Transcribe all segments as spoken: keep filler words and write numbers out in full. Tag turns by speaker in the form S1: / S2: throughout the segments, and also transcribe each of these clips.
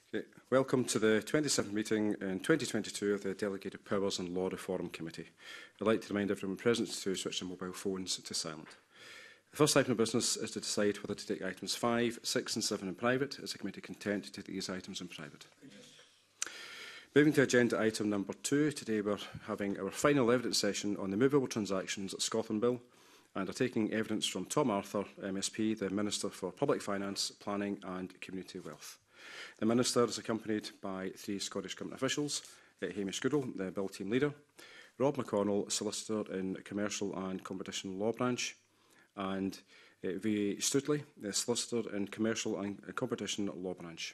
S1: Okay. Welcome to the twenty-seventh meeting in twenty twenty-two of the Delegated Powers and Law Reform Committee. I'd like to remind everyone present to switch their mobile phones to silent. The first item of business is to decide whether to take items five, six and seven in private. Is the committee content to take these items in private? Yes. Moving to agenda item number two, today we're having our final evidence session on the Movable Transactions Scotland Bill and are taking evidence from Tom Arthur, M S P, the Minister for Public Finance, Planning and Community Wealth. The Minister is accompanied by three Scottish Government officials, uh, Hamish Goodall, the Bill Team Leader, Rob McConnell, Solicitor in Commercial and Competition Law Branch, and uh, V. Studley, the Solicitor in Commercial and Competition Law Branch.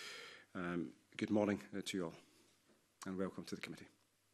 S1: Um, good morning uh, to you all, and welcome to the committee.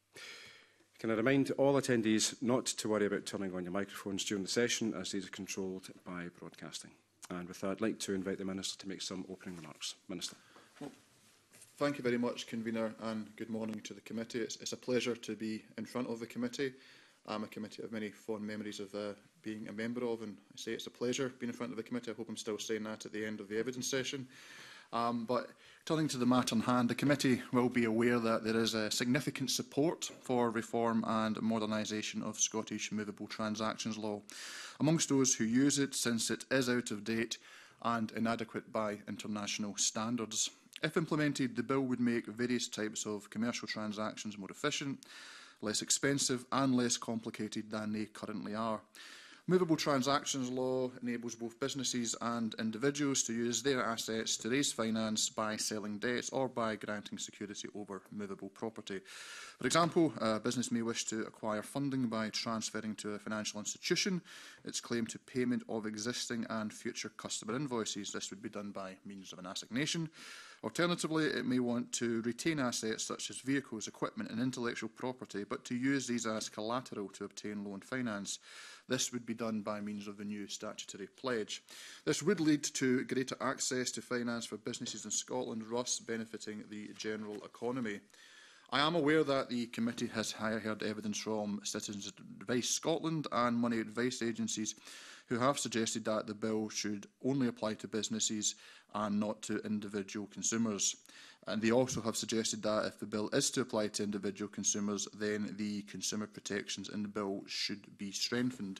S1: Can I remind all attendees not to worry about turning on your microphones during the session, as these are controlled by broadcasting. And with that, I'd like to invite the Minister to make some opening remarks. Minister.
S2: Well, thank you very much, Convener, and good morning to the committee. It's, it's a pleasure to be in front of the committee. I'm a committee I have many fond memories of uh, being a member of, and I say it's a pleasure being in front of the committee. I hope I'm still saying that at the end of the evidence session. Um, but turning to the matter in hand, the committee will be aware that there is a significant support for reform and modernisation of Scottish movable transactions law amongst those who use it, since it is out of date and inadequate by international standards. If implemented, the bill would make various types of commercial transactions more efficient, less expensive and less complicated than they currently are. Movable transactions law enables both businesses and individuals to use their assets to raise finance by selling debts or by granting security over movable property. For example, a business may wish to acquire funding by transferring to a financial institution its claim to payment of existing and future customer invoices. This would be done by means of an assignation. Alternatively, it may want to retain assets such as vehicles, equipment and intellectual property, but to use these as collateral to obtain loan finance. This would be done by means of the new statutory pledge. This would lead to greater access to finance for businesses in Scotland, thus benefiting the general economy. I am aware that the committee has heard evidence from Citizens Advice Scotland and money advice agencies who have suggested that the bill should only apply to businesses and not to individual consumers. And they also have suggested that if the bill is to apply to individual consumers, then the consumer protections in the bill should be strengthened.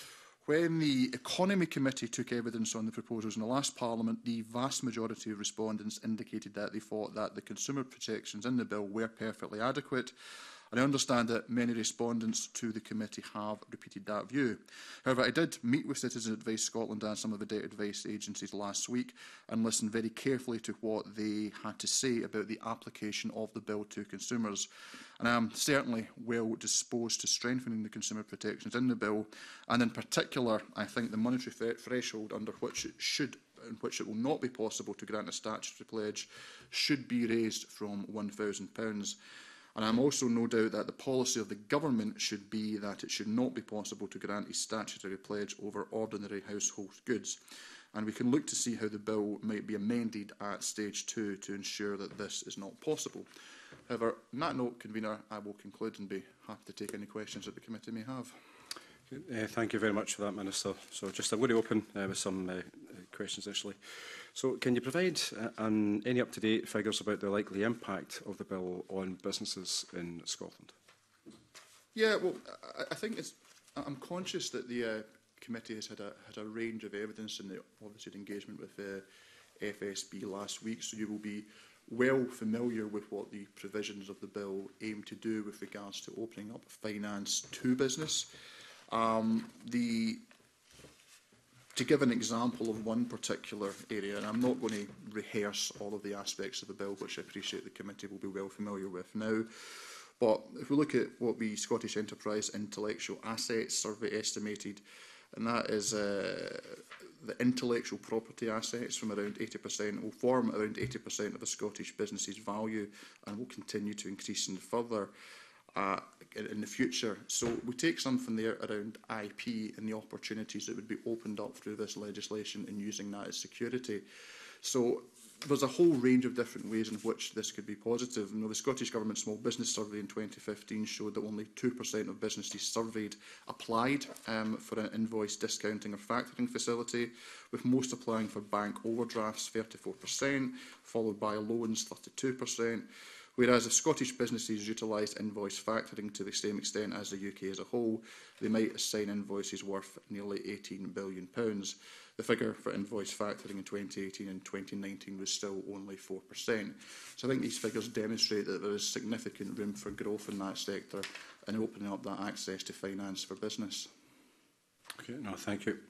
S2: When the Economy Committee took evidence on the proposals in the last Parliament, the vast majority of respondents indicated that they thought that the consumer protections in the bill were perfectly adequate. And I understand that many respondents to the committee have repeated that view. However, I did meet with Citizens Advice Scotland and some of the debt advice agencies last week and listened very carefully to what they had to say about the application of the bill to consumers. And I am certainly well disposed to strengthening the consumer protections in the bill, and in particular, I think the monetary threshold under which it should in which it will not be possible to grant a statutory pledge should be raised from one thousand pounds. And I am also no doubt that the policy of the government should be that it should not be possible to grant a statutory pledge over ordinary household goods. And we can look to see how the bill might be amended at stage two to ensure that this is not possible. However, on that note, Convener, I will conclude and be happy to take any questions that the committee may have.
S1: Uh, thank you very much for that, Minister. So just I'm going to open uh, with some uh, questions initially. So can you provide uh, an, any up-to-date figures about the likely impact of the bill on businesses in Scotland?
S2: Yeah, well, I, I think it's, I'm conscious that the uh, committee has had a, had a range of evidence and obviously the engagement with uh, F S B last week, so you will be well familiar with what the provisions of the bill aim to do with regards to opening up finance to business. Um, the, to give an example of one particular area, and I'm not going to rehearse all of the aspects of the bill, which I appreciate the committee will be well familiar with now, but if we look at what the Scottish Enterprise Intellectual Assets Survey estimated, and that is uh, the intellectual property assets from around eighty percent will form around eighty percent of a Scottish business's value and will continue to increase in further uh, in the future. So we take something there around I P and the opportunities that would be opened up through this legislation and using that as security. So there's a whole range of different ways in which this could be positive. You know, the Scottish Government Small Business Survey in twenty fifteen showed that only two percent of businesses surveyed applied um, for an invoice discounting or factoring facility, with most applying for bank overdrafts, thirty-four percent, followed by loans, thirty-two percent. Whereas if Scottish businesses utilised invoice factoring to the same extent as the U K as a whole, they might assign invoices worth nearly eighteen billion pounds. The figure for invoice factoring in twenty eighteen and twenty nineteen was still only four percent. So I think these figures demonstrate that there is significant room for growth in that sector and opening up that access to finance for business.
S1: Okay, no, thank you.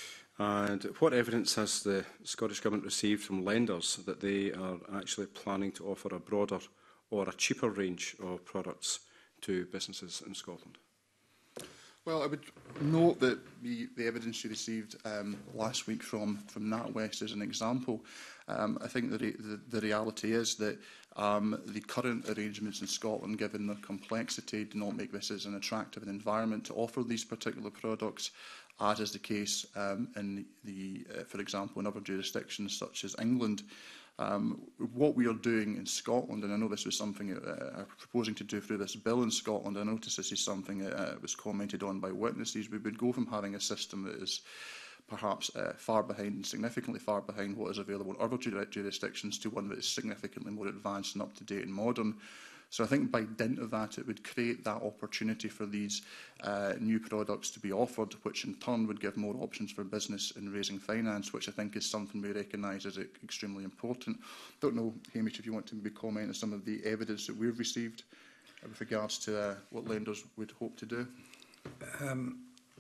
S1: And what evidence has the Scottish Government received from lenders that they are actually planning to offer a broader or a cheaper range of products to businesses in Scotland?
S2: Well, I would note that the, the evidence you received um, last week from, from NatWest is an example. Um, I think the, re the, the reality is that um, the current arrangements in Scotland, given their complexity, do not make this as an attractive environment to offer these particular products, as is the case um, in the, uh, for example, in other jurisdictions such as England. Um, what we are doing in Scotland, and I know this was something uh, I'm proposing to do through this bill in Scotland, I notice this is something that uh, was commented on by witnesses. We would go from having a system that is perhaps uh, far behind and significantly far behind what is available in other jurisdictions to one that is significantly more advanced and up to date and modern. So I think by dint of that, it would create that opportunity for these uh, new products to be offered, which in turn would give more options for business in raising finance, which I think is something we recognise as extremely important. I don't know, Hamish, if you want to maybe comment on some of the evidence that we've received with regards to uh, what lenders would hope to do.
S3: Um,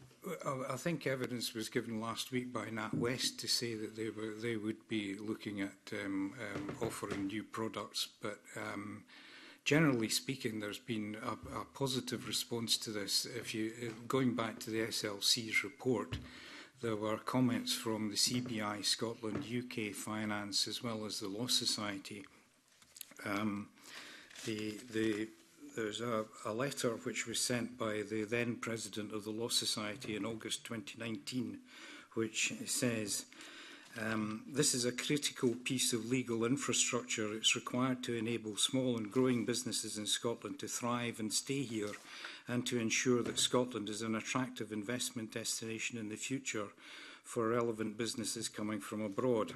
S3: I think evidence was given last week by NatWest to say that they were they would be looking at um, um, offering new products, but um, generally speaking, there's been a, a positive response to this. If you, going back to the S L C's report, there were comments from the C B I Scotland, U K Finance, as well as the Law Society. Um, the, the, there's a, a letter which was sent by the then President of the Law Society in August twenty nineteen, which says, Um, this is a critical piece of legal infrastructure. It's required to enable small and growing businesses in Scotland to thrive and stay here, and to ensure that Scotland is an attractive investment destination in the future for relevant businesses coming from abroad.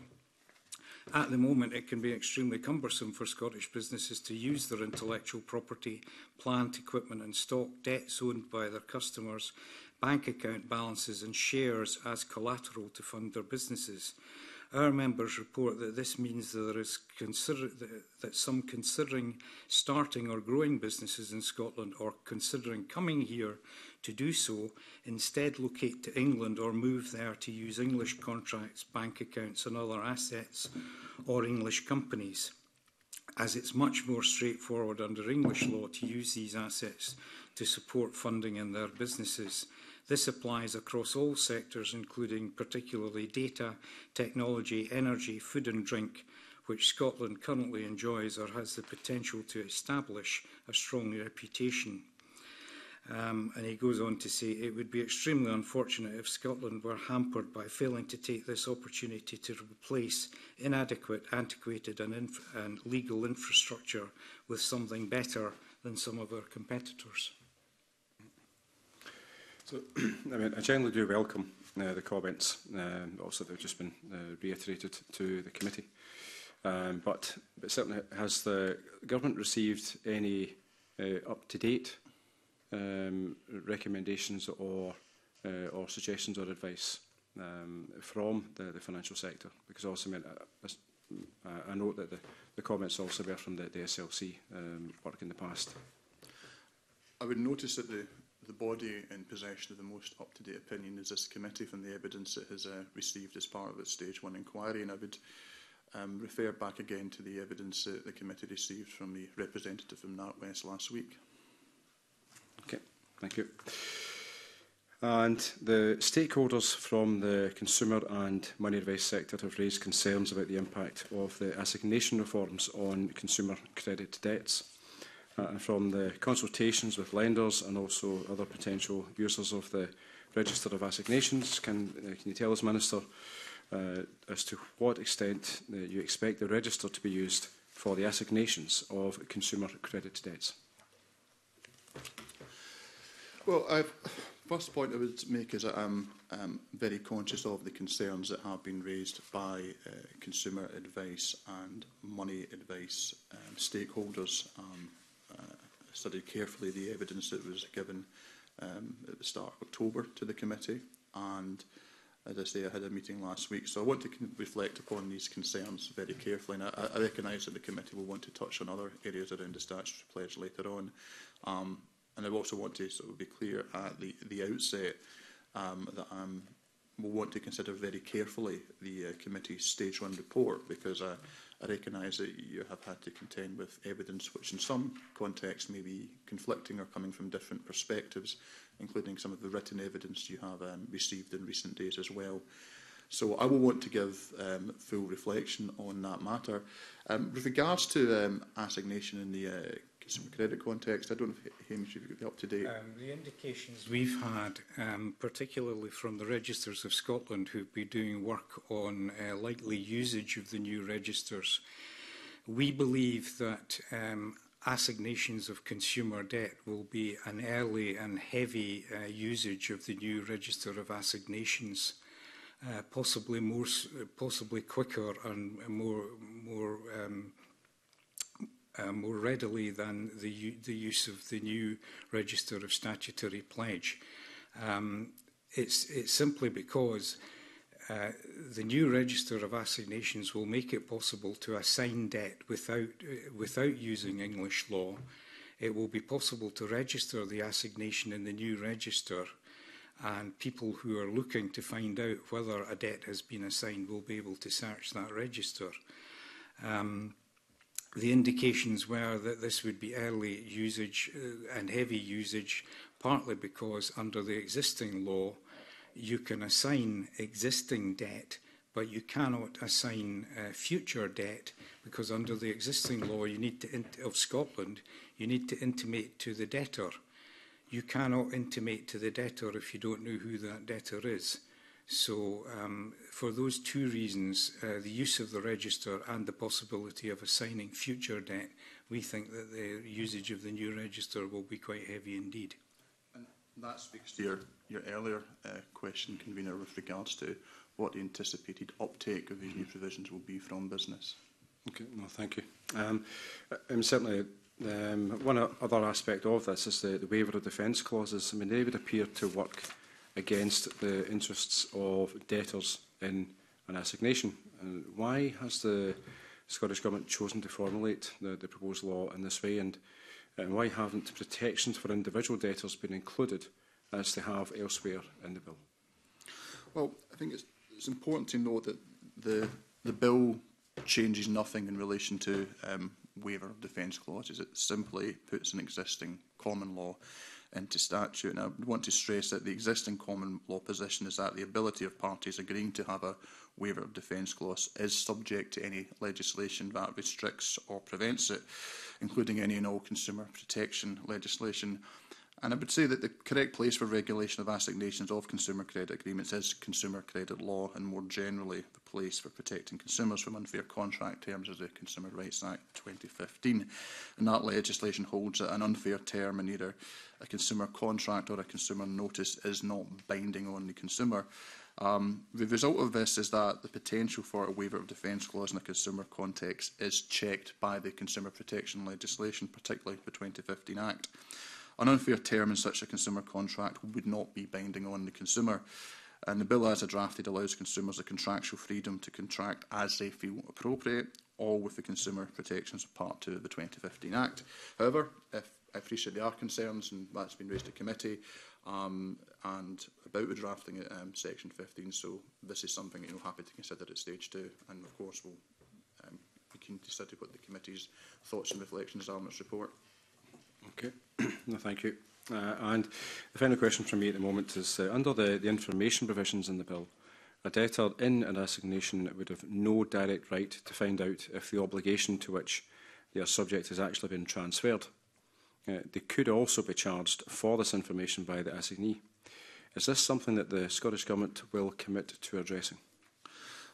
S3: At the moment, it can be extremely cumbersome for Scottish businesses to use their intellectual property, plant, equipment and stock, debts owned by their customers, bank account balances and shares as collateral to fund their businesses. Our members report that this means that there is consider that some considering starting or growing businesses in Scotland or considering coming here to do so instead locate to England or move there to use English contracts, bank accounts and other assets or English companies, as it's much more straightforward under English law to use these assets to support funding in their businesses. This applies across all sectors, including particularly data, technology, energy, food and drink, which Scotland currently enjoys or has the potential to establish a strong reputation. Um, and he goes on to say it would be extremely unfortunate if Scotland were hampered by failing to take this opportunity to replace inadequate, antiquated and, inf and legal infrastructure with something better than some of our competitors.
S1: So, I mean, I generally do welcome uh, the comments, um, also they've just been uh, reiterated to the committee. Um, but, but certainly, has the government received any uh, up-to-date um, recommendations or uh, or suggestions or advice um, from the, the financial sector? Because also, I mean, I, I, I note that the, the comments also were from the, the S L C um, work in the past.
S2: I would notice that the The body in possession of the most up-to-date opinion is this committee from the evidence it has uh, received as part of its stage one inquiry, and I would um, refer back again to the evidence that the committee received from the representative from NatWest last week.
S1: Okay, thank you. And the stakeholders from the consumer and money advice sector have raised concerns about the impact of the assignation reforms on consumer credit debts. Uh, and from the consultations with lenders and also other potential users of the Register of Assignations, can, uh, can you tell us, Minister, uh, as to what extent uh, you expect the register to be used for the assignations of consumer credit debts.
S2: Well, I've, first point I would make is that I'm um, very conscious of the concerns that have been raised by uh, consumer advice and money advice um, stakeholders. Um, uh, I studied carefully the evidence that was given um, at the start of October to the committee, and as I say, I had a meeting last week, so I want to reflect upon these concerns very carefully, and I, I recognise that the committee will want to touch on other areas around the statutory pledge later on. Um, And I also want to sort of be clear at the, the outset um, that I um, will want to consider very carefully the uh, committee's stage one report, because uh, I recognise that you have had to contend with evidence which in some contexts may be conflicting or coming from different perspectives, including some of the written evidence you have um, received in recent days as well. So I will want to give um, full reflection on that matter. Um, with regards to um, assignation in the uh, consumer credit context, I don't know if Hamish, if you could be up to date.
S3: Um, the indications we've had, um, particularly from the Registers of Scotland, who've been doing work on uh, likely usage of the new registers, we believe that um, assignations of consumer debt will be an early and heavy uh, usage of the new register of assignations. Uh, possibly more, possibly quicker and more, more, um, uh, more readily than the the use of the new register of statutory pledge. Um, it's it's simply because uh, the new register of assignations will make it possible to assign debt without uh, without using English law. It will be possible to register the assignation in the new register, and people who are looking to find out whether a debt has been assigned will be able to search that register. Um, the indications were that this would be early usage uh, and heavy usage, partly because under the existing law you can assign existing debt, but you cannot assign uh, future debt, because under the existing law you need to int of Scotland you need to intimate to the debtor. You cannot intimate to the debtor if you don't know who that debtor is. So um, for those two reasons, uh, the use of the register and the possibility of assigning future debt, we think that the usage of the new register will be quite heavy indeed.
S2: And that speaks to your, your earlier uh, question, Convener, with regards to what the anticipated uptake of these new provisions will be from business.
S1: Okay, well, thank you. Um, and certainly, Um, one other aspect of this is the, the waiver of defence clauses. I mean, they would appear to work against the interests of debtors in an assignation. And why has the Scottish Government chosen to formulate the, the proposed law in this way, and, and why haven't protections for individual debtors been included as they have elsewhere in the bill?
S2: Well, I think it's, it's important to note that the, the bill changes nothing in relation to um, waiver of defence clauses. It simply puts an existing common law into statute. And I want to stress that the existing common law position is that the ability of parties agreeing to have a waiver of defence clause is subject to any legislation that restricts or prevents it, including any and all consumer protection legislation. And I would say that the correct place for regulation of assignations of consumer credit agreements is consumer credit law, and more generally the place for protecting consumers from unfair contract terms is the Consumer Rights Act twenty fifteen. And that legislation holds that an unfair term in either a consumer contract or a consumer notice is not binding on the consumer. Um, the result of this is that the potential for a waiver of defence clause in a consumer context is checked by the consumer protection legislation, particularly the twenty fifteen Act. An unfair term in such a consumer contract would not be binding on the consumer, and the bill as a drafted allows consumers the contractual freedom to contract as they feel appropriate, all with the consumer protections of Part two of the twenty fifteen Act. However, if I appreciate there are concerns, and that's been raised to committee, um, and about the drafting at um, Section fifteen, so this is something that you're happy to consider at stage two, and of course we'll um, be keen to study what the committee's thoughts and reflections are on its report.
S1: Okay, no, thank you. Uh, and the final question from me at the moment is, uh, under the, the information provisions in the bill, a debtor in an assignation would have no direct right to find out if the obligation to which they are subject has actually been transferred. Uh, they could also be charged for this information by the assignee. Is this something that the Scottish Government will commit to addressing?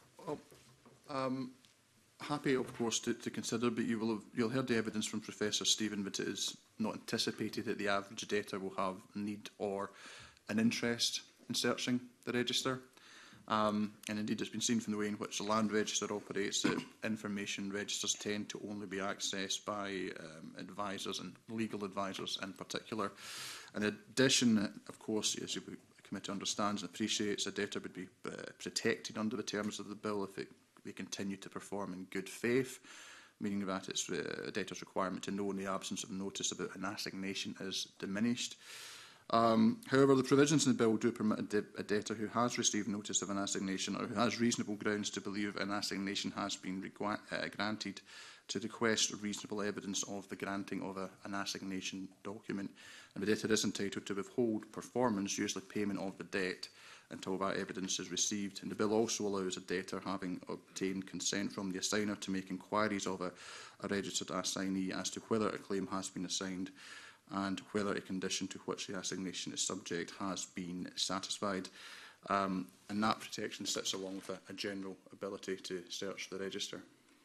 S2: Um, happy, of course, to, to consider, but you will have you'll heard the evidence from Professor Stephen that it is not anticipated that the average data will have need or an interest in searching the register. Um, and indeed, it's been seen from the way in which the land register operates that information registers tend to only be accessed by um, advisors and legal advisors in particular. In addition, of course, as the committee understands and appreciates, the data would be uh, protected under the terms of the bill if it, they continue to perform in good faith, meaning that it's uh, a debtor's requirement to know in the absence of notice about an assignation is diminished. Um, however, the provisions in the bill do permit a, de a debtor who has received notice of an assignation or who has reasonable grounds to believe an assignation has been uh, granted to request reasonable evidence of the granting of a, an assignation document. And the debtor is entitled to withhold performance, usually payment of the debt, until that evidence is received. And the bill also allows a debtor having obtained consent from the assigner to make inquiries of a, a registered assignee as to whether a claim has been assigned and whether a condition to which the assignation is subject has been satisfied. Um, and that protection sits along with a, a general ability to search the register.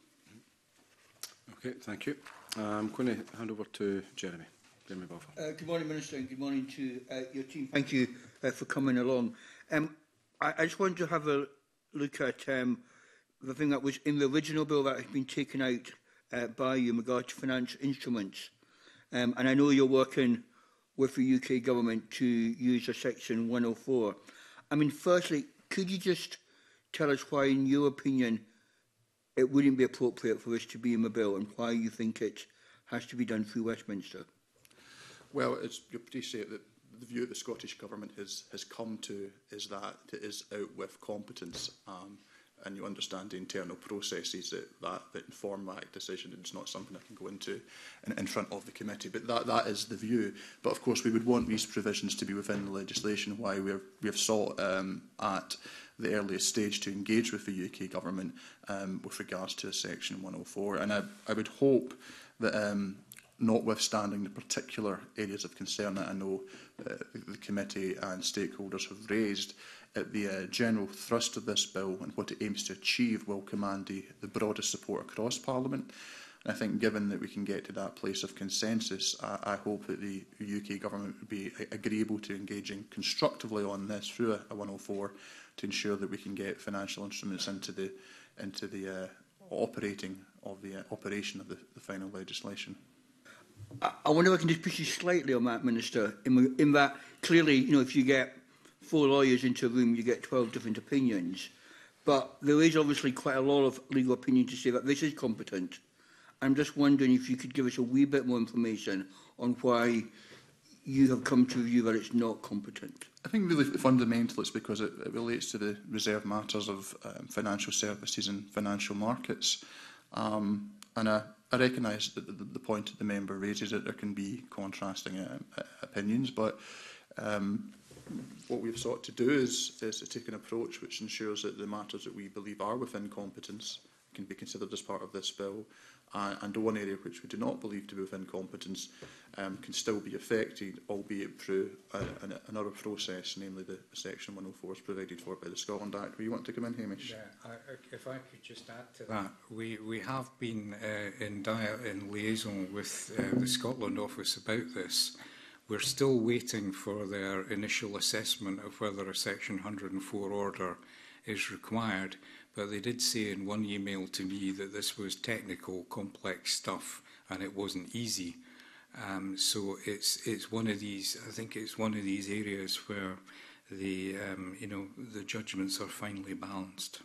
S1: Okay, thank you. I'm going to hand over to Jeremy. Jeremy Balfour.
S4: Uh, good morning, Minister, and good morning to uh, your team. Thank you uh, for coming along. Um, I, I just wanted to have a look at um, the thing that was in the original bill that has been taken out uh, by you in regard to financial instruments. Um, and I know you're working with the U K government to use a section one oh four. I mean, firstly, could you just tell us why, in your opinion, it wouldn't be appropriate for this to be in the bill and why you think it has to be done through Westminster?
S2: Well, it's, you appreciate that the view that the Scottish Government has, has come to is that it is out with competence. Um, and you understand the internal processes that, that, that inform that decision. It's not something I can go into in, in front of the committee, but that, that is the view. But of course we would want these provisions to be within the legislation, why we're, we have sought um, at the earliest stage to engage with the U K Government um, with regards to Section one oh four. And I, I would hope that um, notwithstanding the particular areas of concern that I know uh, the committee and stakeholders have raised, at the uh, general thrust of this bill and what it aims to achieve will command the, the broadest support across Parliament. And I think given that we can get to that place of consensus, I, I hope that the U K Government would be agreeable to engaging constructively on this through a, a one oh four to ensure that we can get financial instruments into the, into the uh, operating of the uh, operation of the, the final legislation.
S4: I, I wonder if I can just push you slightly on that, Minister, in, in that clearly, you know, if you get four lawyers into a room, you get twelve different opinions. But there is obviously quite a lot of legal opinion to say that this is competent. I'm just wondering if you could give us a wee bit more information on why you have come to a view that it's not competent.
S2: I think really fundamental it's because it, it relates to the reserved matters of um, financial services and financial markets. Um, and I, I recognise that the, the point that the member raises that there can be contrasting uh, opinions, but um, what we've sought to do is, is to take an approach which ensures that the matters that we believe are within competence can be considered as part of this bill, uh, and one area which we do not believe to be within competence um, can still be affected, albeit through a, an, another process, namely the Section one oh four is provided for by the Scotland Act. Will you want to come in, Hamish?
S3: Yeah, I, if I could just add to that, we, we have been uh, in, dia in liaison with uh, the Scotland Office about this. We're still waiting for their initial assessment of whether a Section one oh four order is required, but they did say in one email to me that this was technical, complex stuff and it wasn't easy. Um, so it's, it's one of these, I think it's one of these areas where the, um, you know, the judgments are finely balanced.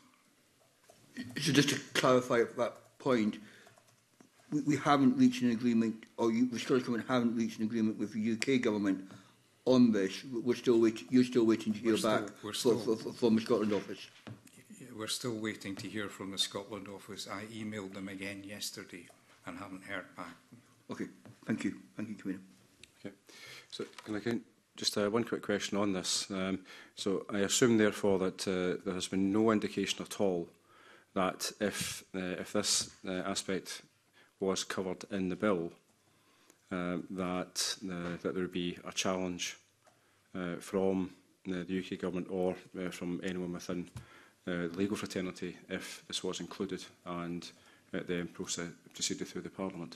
S4: So just to clarify that point, we, we haven't reached an agreement, or you, the Scottish Government haven't reached an agreement with the U K Government on this. We're still wait, you're still waiting to hear
S3: we're
S4: back
S3: still, still,
S4: for, for, from the Scotland Office.
S3: We're still waiting to hear from the Scotland Office. I emailed them again yesterday and haven't heard back.
S4: Okay, thank you. Thank you, Commissioner.
S1: Okay, so and again, just uh, one quick question on this. Um, so I assume, therefore, that uh, there has been no indication at all that if uh, if this uh, aspect was covered in the bill, uh, that uh, that there would be a challenge uh, from uh, the U K Government or uh, from anyone within uh, the legal fraternity if this was included and uh, then process, proceeded through the Parliament.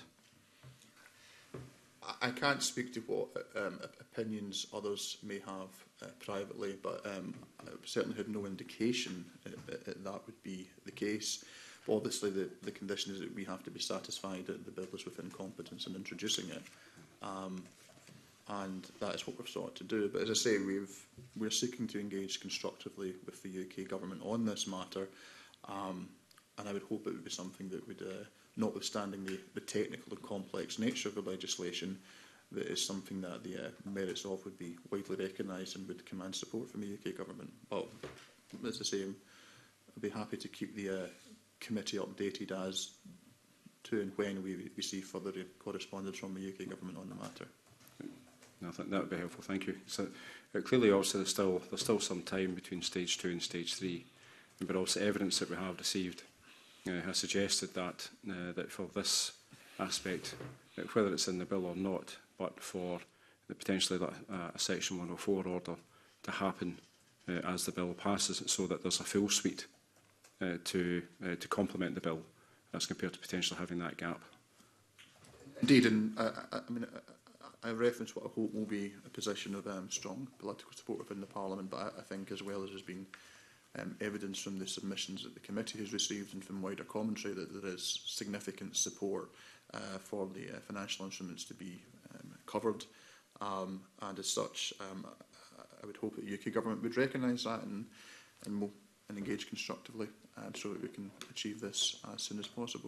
S2: I can't speak to what um, opinions others may have uh, privately, but um, I certainly had no indication that, that that would be the case. But obviously, the, the condition is that we have to be satisfied that the bill is within competence in introducing it, um, and that is what we've sought to do. But as I say, we've, we're seeking to engage constructively with the U K government on this matter, um, and I would hope it would be something that would, uh, notwithstanding the, the technical and complex nature of the legislation, that is something that the uh, merits of would be widely recognised and would command support from the U K government. But as I say, I'd be happy to keep the uh, committee updated as to and when we, we see further correspondence from the U K government on the matter.
S1: No, I think that would be helpful. Thank you. So, uh, clearly, also, there's still there's still some time between stage two and stage three, but also evidence that we have received uh, has suggested that uh, that for this aspect, uh, whether it's in the bill or not, but for the potentially that, uh, a Section one oh four order to happen uh, as the bill passes, so that there's a full suite uh, to uh, to complement the bill, as compared to potentially having that gap.
S2: Indeed, and uh, I, I mean, I, I reference what I hope will be a position of um, strong political support within the Parliament, but I, I think, as well as has been um, evidence from the submissions that the committee has received and from wider commentary, that there is significant support uh, for the uh, financial instruments to be um, covered, um, and as such, um, I would hope that the U K government would recognise that and and, we'll, and engage constructively, uh, so that we can achieve this as soon as possible.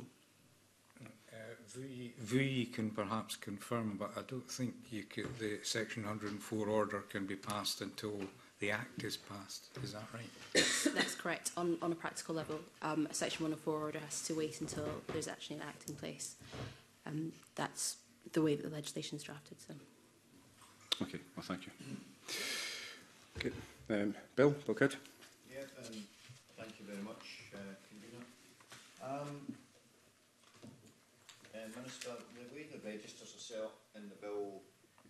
S3: V, v can perhaps confirm, but I don't think you could, the Section one hundred and four order can be passed until the Act is passed. Is that right?
S5: That's correct. On, on a practical level, um, a Section one oh four order has to wait until there's actually an Act in place. Um, that's the way that the legislation is drafted. So.
S1: Okay, well, thank you. Okay, um, Bill, Bill Kidd.
S6: Yeah, um, thank you very much, uh, Convener. Um, uh, Minister, the way the registers are set up in the bill,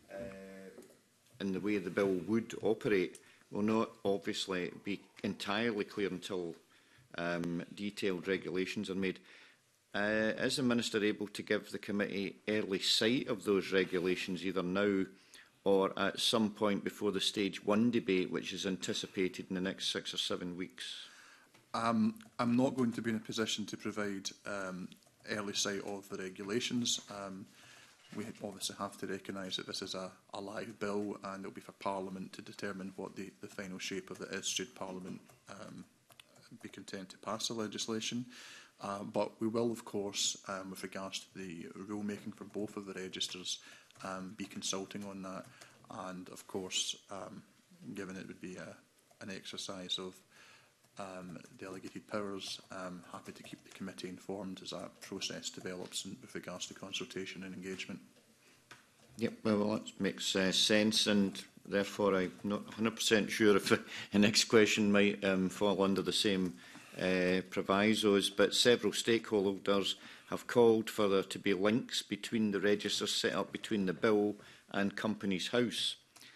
S6: uh, and the way the bill would operate, will not obviously be entirely clear until um, detailed regulations are made. Uh, is the Minister able to give the committee early sight of those regulations, either now or at some point before the stage one debate, which is anticipated in the next six or seven weeks?
S2: Um, I'm not going to be in a position to provide um, early sight of the regulations. Um, we obviously have to recognise that this is a, a live bill, and it will be for Parliament to determine what the, the final shape of it is, should Parliament um, be content to pass the legislation. Uh, but we will, of course, um, with regards to the rulemaking for both of the registers, um, be consulting on that. And, of course, um, given it would be a, an exercise of um, delegated powers, um, happy to keep the committee informed as that process develops in, with regards to consultation and engagement.
S6: Yep, well, that makes uh, sense, and therefore I'm not one hundred percent sure if the next question might um, fall under the same uh, provisos, but several stakeholders have called for there to be links between the registers set up between the bill and Companies House.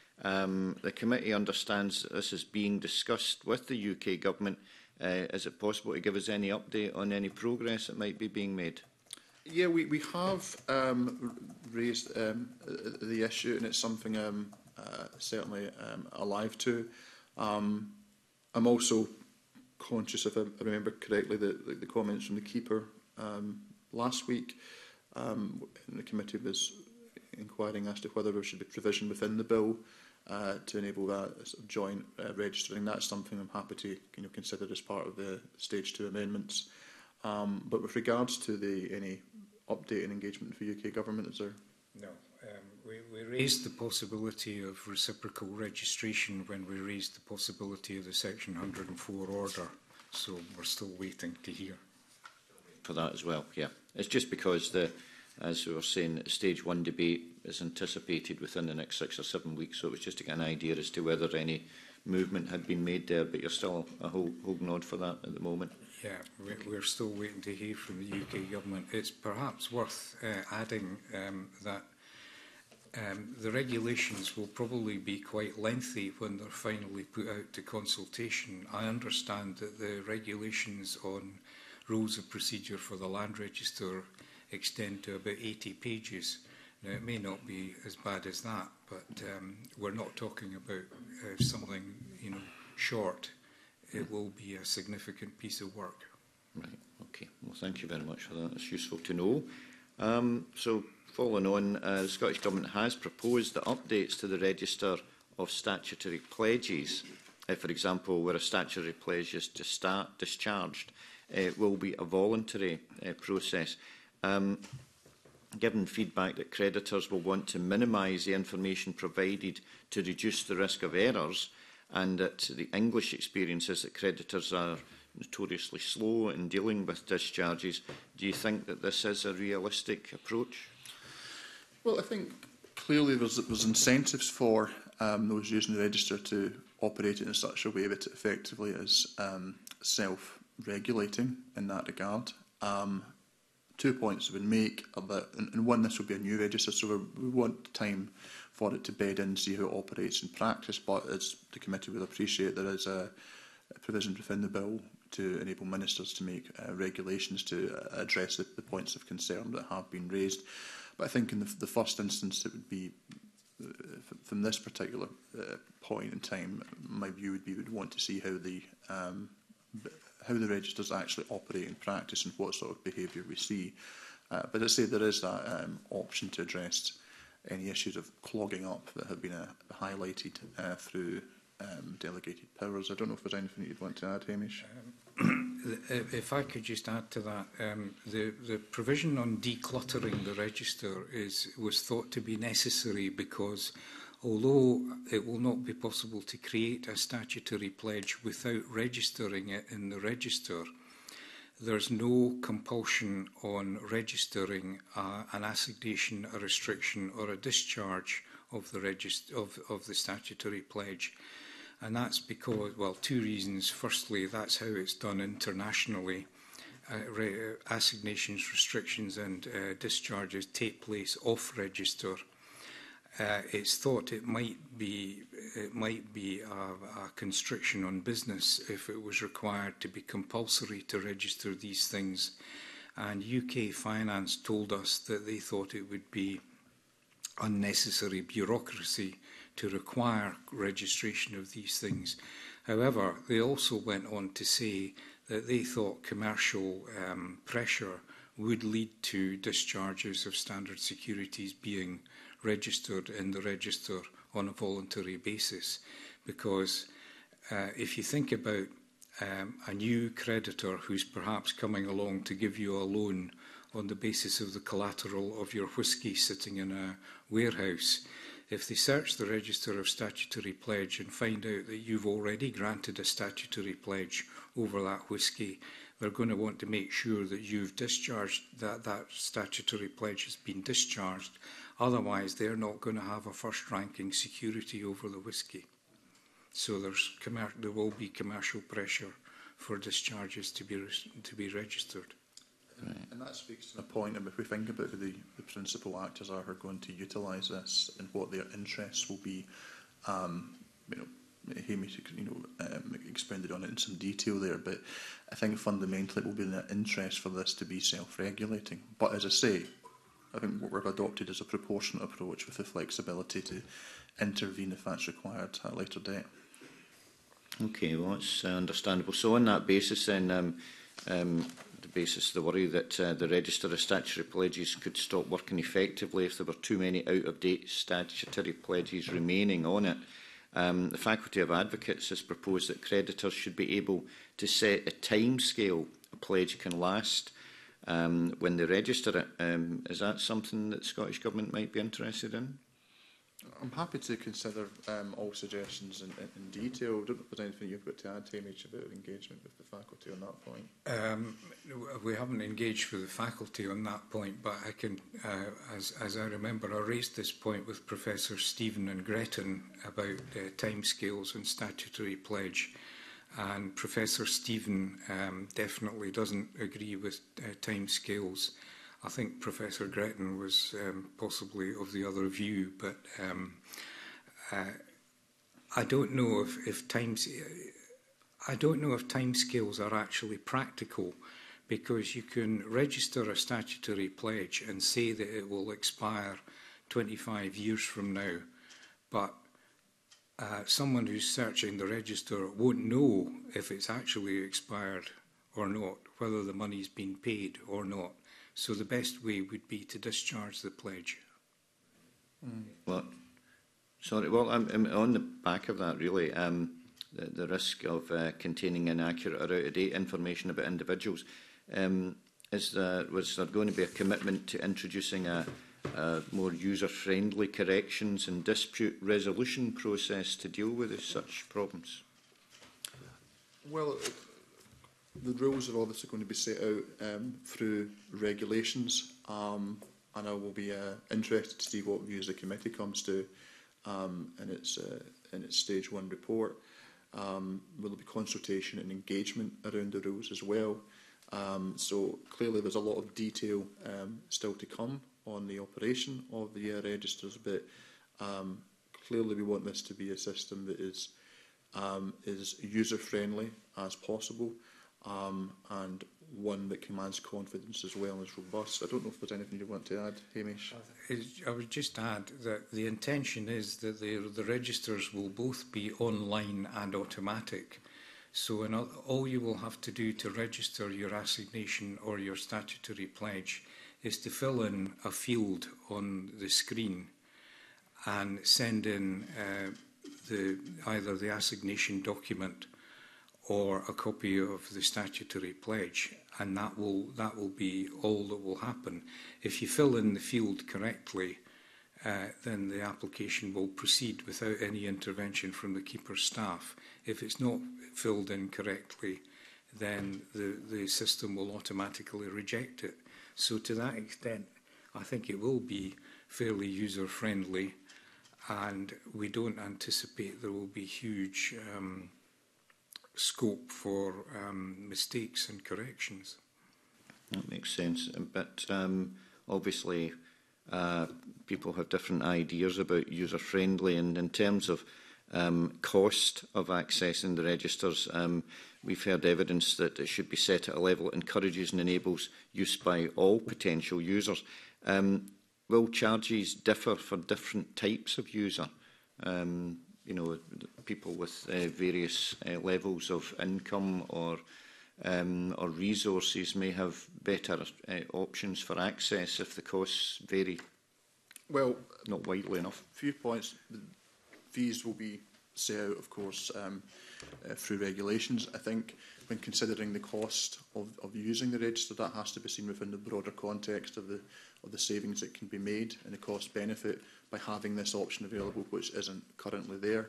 S6: Um, the committee understands that this is being discussed with the U K government. Uh, is it possible to give us any update on any progress that might be being made?
S2: Yeah, we, we have um, raised um, the issue, and it's something um, uh, certainly um, alive to. Um, I'm also conscious, if I remember correctly, that the, the comments from the Keeper um, last week, um, the committee was inquiring as to whether there should be provision within the bill uh, to enable that sort of joint uh, registering. That's something I'm happy to you know, consider as part of the stage two amendments. Um, but with regards to the any update and engagement for U K government, is there?
S3: No. Um, we, we raised the possibility of reciprocal registration when we raised the possibility of the Section one hundred and four order, so we're still waiting to hear.
S6: For that as well, yeah. It's just because, the, as we were saying, the stage one debate is anticipated within the next six or seven weeks, so it was just to get an idea as to whether any movement had been made there, but you're still a hold, holding on for that at the moment.
S3: Yeah, we, we're still waiting to hear from the U K government. It's perhaps worth uh, adding um, that Um, the regulations will probably be quite lengthy when they're finally put out to consultation. I understand that the regulations on rules of procedure for the land register extend to about eighty pages. Now, it may not be as bad as that, but um, we're not talking about uh, something, you know, short. It will be a significant piece of work.
S6: Right, okay. Well, thank you very much for that. It's useful to know. Um, so, following on, uh, the Scottish Government has proposed that updates to the register of statutory pledges, uh, for example, where a statutory pledge is to start discharged, uh, will be a voluntary uh, process. Um, given feedback that creditors will want to minimise the information provided to reduce the risk of errors, and that the English experience is that creditors are notoriously slow in dealing with discharges, do you think that this is a realistic approach?
S2: Well, I think clearly there's, there's incentives for um, those using the register to operate it in such a way that it effectively is um, self-regulating in that regard. Um, two points I would make are that, and, and one, this will be a new register, so we want time for it to bed in and see how it operates in practice, but as the committee will appreciate, there is a, a provision within the bill to enable ministers to make uh, regulations to uh, address the, the points of concern that have been raised. But I think in the, the first instance, it would be, uh, from this particular uh, point in time, my view would be we would want to see how the um, how the registers actually operate in practice and what sort of behaviour we see. Uh, but as I say, there is that um, option to address any issues of clogging up that have been uh, highlighted uh, through um, delegated powers. I don't know if there's anything you'd want to add, Hamish.
S3: Um, if I could just add to that, um, the, the provision on decluttering the register is, was thought to be necessary because although it will not be possible to create a statutory pledge without registering it in the register, there's no compulsion on registering uh, an assignation, a restriction or a discharge of the, regist of, of the statutory pledge. And that's because, well, two reasons. Firstly, that's how it's done internationally. Uh, re assignations, restrictions and uh, discharges take place off register. Uh, it's thought it might be it might be a, a constriction on business if it was required to be compulsory to register these things. And U K Finance told us that they thought it would be unnecessary bureaucracy to require registration of these things. However, they also went on to say that they thought commercial um, pressure would lead to discharges of standard securities being registered in the register on a voluntary basis. Because uh, if you think about um, a new creditor who's perhaps coming along to give you a loan on the basis of the collateral of your whisky sitting in a warehouse, if they search the register of statutory pledge and find out that you've already granted a statutory pledge over that whisky, they're going to want to make sure that you've discharged, that that statutory pledge has been discharged. Otherwise, they're not going to have a first-ranking security over the whisky. So there's there will be commercial pressure for discharges to be, to be registered.
S2: Right. And that speaks to the point of if we think about who the, the principal actors are who are going to utilise this and what their interests will be. Um, you know, Hamish, you know, um, expanded on it in some detail there, but I think fundamentally it will be in their interest for this to be self-regulating. But as I say, I think what we've adopted is a proportionate approach with the flexibility to intervene if that's required at a later date.
S6: Okay, well, that's uh, understandable. So on that basis then, um, um, the basis of the worry that uh, the register of statutory pledges could stop working effectively if there were too many out-of-date statutory pledges remaining on it. Um, the Faculty of Advocates has proposed that creditors should be able to set a timescale a pledge can last um, when they register it. Um, is that something that the Scottish Government might be interested in?
S2: I'm happy to consider um, all suggestions in, in, in detail. I don't know if there's anything you've got to add, Hamish, about engagement with the faculty on that point.
S3: Um, we haven't engaged with the faculty on that point, but I can, uh, as, as I remember, I raised this point with Professor Stephen and Gretton about uh, timescales and statutory pledge. And Professor Stephen um, definitely doesn't agree with uh, timescales. I think Professor Gretton was um, possibly of the other view, but um, uh, I don't know if, if times, I don't know if timescales are actually practical, because you can register a statutory pledge and say that it will expire twenty-five years from now, but uh, someone who's searching the register won't know if it's actually expired or not, whether the money's been paid or not. So the best way would be to discharge the pledge.
S6: Mm. Well, sorry, well, I'm, I'm on the back of that, really, um, the, the risk of uh, containing inaccurate or out-of-date information about individuals. Um, is there, was there going to be a commitment to introducing a, a more user-friendly corrections and dispute resolution process to deal with such problems?
S2: Well, the rules are obviously going to be set out um, through regulations, um, and I will be uh, interested to see what views the committee comes to um, in its uh, in its stage one report. Um, will there be consultation and engagement around the rules as well? Um, so clearly there's a lot of detail um, still to come on the operation of the uh, registers, but um, clearly we want this to be a system that is um, is user friendly as possible, um, and one that commands confidence as well as robust. I don't know if there's anything you want to add, Hamish.
S3: I would just add that the intention is that the, the registers will both be online and automatic. So in, all you will have to do to register your assignation or your statutory pledge is to fill in a field on the screen and send in uh, the, either the assignation document or a copy of the statutory pledge, and that will, that will be all that will happen. If you fill in the field correctly, uh, then the application will proceed without any intervention from the keeper's staff. If it's not filled in correctly, then the, the system will automatically reject it. So to that extent, I think it will be fairly user-friendly, and we don't anticipate there will be huge um, scope for um, mistakes and corrections.
S6: That makes sense. But um, obviously, uh, people have different ideas about user-friendly, and in terms of um, cost of accessing the registers, um, we've heard evidence that it should be set at a level that encourages and enables use by all potential users. Um, will charges differ for different types of user? Um, you know, people with uh, various uh, levels of income or um, or resources may have better uh, options for access if the costs vary.
S2: Well,
S6: not widely enough.
S2: A few points. The fees will be set out, of course, um, uh, through regulations. I think when considering the cost of, of using the register, that has to be seen within the broader context of the of the savings that can be made and the cost benefit by having this option available, which isn't currently there.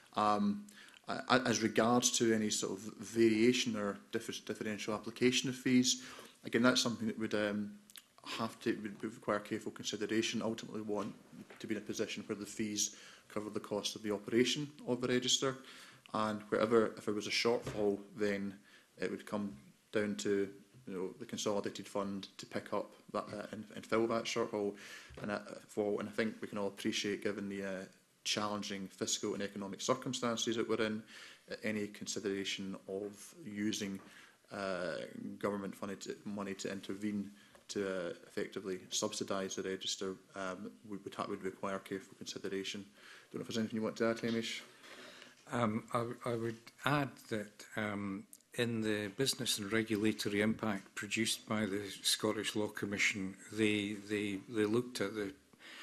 S2: Um, I, as regards to any sort of variation or differ, differential application of fees, again, that's something that would um, have to would require careful consideration. Ultimately, we want to be in a position where the fees cover the cost of the operation of the register, and wherever, if there was a shortfall, then it would come down to you know, the consolidated fund to pick up that uh, and, and fill that shortfall. And, uh, for, and I think we can all appreciate, given the uh, challenging fiscal and economic circumstances that we're in, uh, any consideration of using uh, government funded money to intervene to uh, effectively subsidise the register um, would, would, would require careful consideration. I don't know if there's anything you want to add, Hamish?
S3: Um, I, I would add that um, in the business and regulatory impact produced by the Scottish Law Commission, they, they, they looked at the,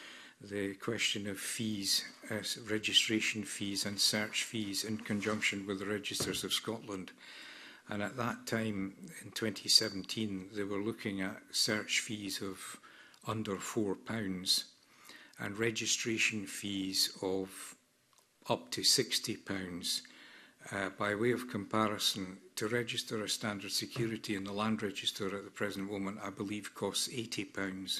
S3: the question of fees, uh, registration fees and search fees in conjunction with the Registers of Scotland. And at that time, in twenty seventeen, they were looking at search fees of under four pounds and registration fees of up to sixty pounds. Uh, by way of comparison, to register a standard security in the land register at the present moment, I believe costs eighty pounds.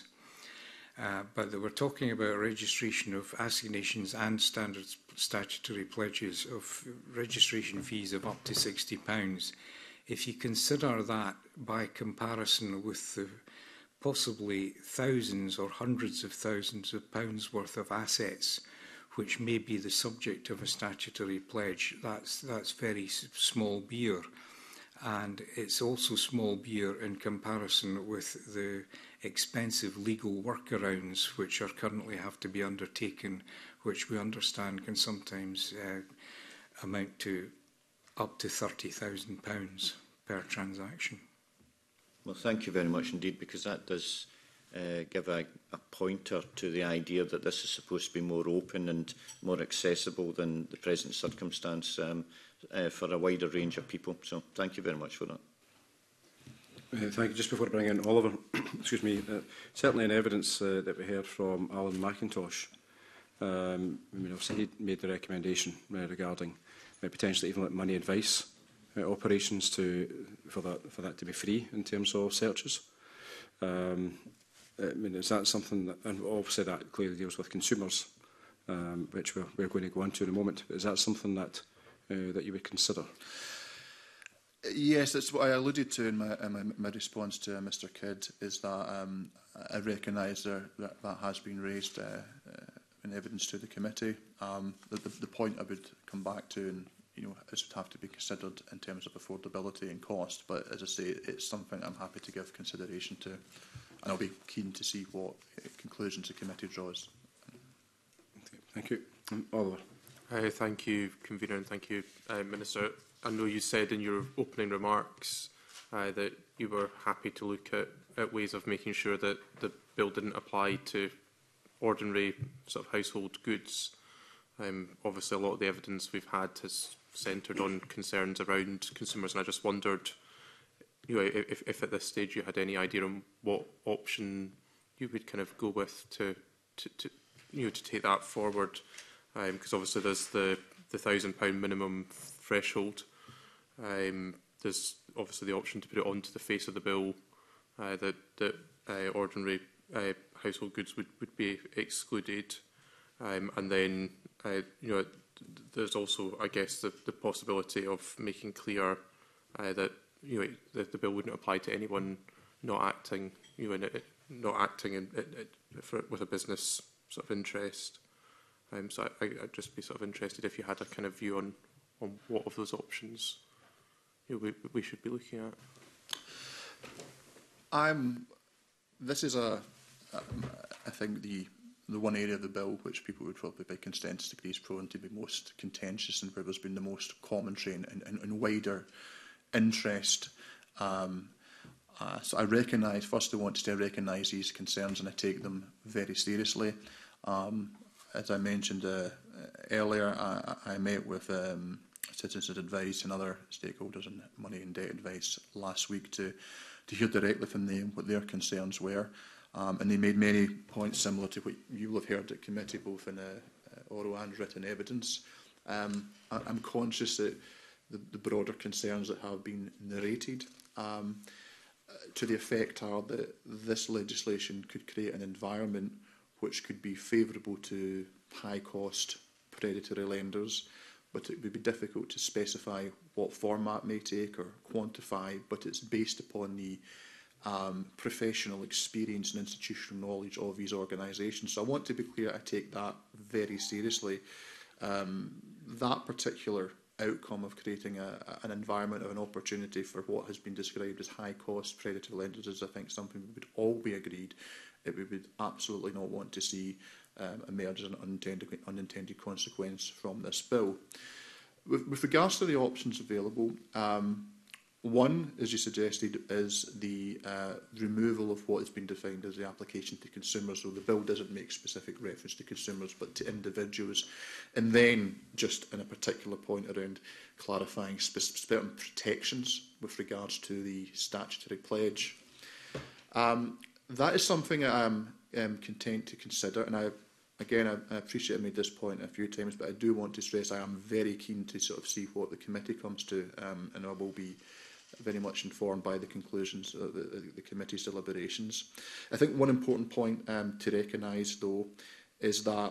S3: Uh, but they were talking about registration of assignations and standard statutory pledges of registration fees of up to sixty pounds. If you consider that by comparison with the possibly thousands or hundreds of thousands of pounds worth of assets which may be the subject of a statutory pledge. That's, that's very small beer. And it's also small beer in comparison with the expensive legal workarounds which are currently have to be undertaken, which we understand can sometimes uh, amount to up to thirty thousand pounds per transaction.
S6: Well, thank you very much indeed, because that does uh, give a, a pointer to the idea that this is supposed to be more open and more accessible than the present circumstance um, uh, for a wider range of people. So thank you very much for that.
S1: Uh, thank you. Just before I bring in Oliver, excuse me, uh, certainly in evidence uh, that we heard from Alan McIntosh, um, I mean, obviously he made the recommendation uh, regarding uh, potentially even like money advice uh, operations to for that for that to be free in terms of searches. Um, I mean, is that something that, and obviously that clearly deals with consumers, um, which we're, we're going to go into in a moment. But is that something that uh, that you would consider?
S2: Yes, that's what I alluded to in my, in my, my response to uh, Mr Kidd, is that um, I recognise there, that that has been raised uh, uh, in evidence to the committee. Um, the, the, the point I would come back to, and you know, is would have to be considered in terms of affordability and cost. But as I say, it's something I'm happy to give consideration to, and I'll be keen to see what uh, conclusions the committee draws.
S1: Okay, thank you, um, Oliver.
S7: Uh, thank you, Convener, and thank you, uh, Minister. I know you said in your opening remarks uh, that you were happy to look at, at ways of making sure that the bill didn't apply to ordinary sort of household goods. Um, obviously, a lot of the evidence we've had has centred on concerns around consumers, and I just wondered, you know, if, if at this stage you had any idea on what option you would kind of go with to, to, to you know, to take that forward, because um, obviously there's the the thousand pound minimum threshold. Um, there's obviously the option to put it onto the face of the bill uh, that, that uh, ordinary uh, household goods would, would be excluded. Um, and then, uh, you know, there's also, I guess, the, the possibility of making clear uh, that, you know, that the bill wouldn't apply to anyone not acting, you know, in it, not acting in, in, in, for, with a business sort of interest. Um, so I, I'd just be sort of interested if you had a kind of view on, on what of those options you know, we, we should be looking at.
S2: I'm. This is a. Um, I think the the one area of the bill which people would probably by consensus degrees prone to be most contentious and where there's been the most commentary and, and, and wider interest. Um, uh, so I recognise, first I want to say I recognise these concerns and I take them very seriously. Um, as I mentioned uh, earlier, I, I met with um, Citizens Advice and other stakeholders in money and debt advice last week to, to hear directly from them what their concerns were. Um, and they made many points similar to what you will have heard at committee, both in uh, uh, oral and written evidence. Um, I, I'm conscious that the, the broader concerns that have been narrated um, uh, to the effect are that this legislation could create an environment which could be favourable to high-cost predatory lenders, but it would be difficult to specify what format may take or quantify, but it's based upon the um, professional experience and institutional knowledge of these organisations. So I want to be clear, I take that very seriously. Um, that particular outcome of creating a, an environment of an opportunity for what has been described as high-cost predatory lenders is, I think, something we would all be agreed that we would absolutely not want to see um, emerge as an unintended, unintended consequence from this bill. With, with regards to the options available, um, one, as you suggested, is the uh, removal of what has been defined as the application to consumers. So the bill doesn't make specific reference to consumers, but to individuals. And then, just in a particular point around clarifying certain protections with regards to the statutory pledge. Um, that is something I'm um, content to consider. And I, again, I, I appreciate I made this point a few times, but I do want to stress I am very keen to sort of see what the committee comes to, um, and I will be very much informed by the conclusions of the, the, the committee's deliberations. I think one important point um, to recognise, though, is that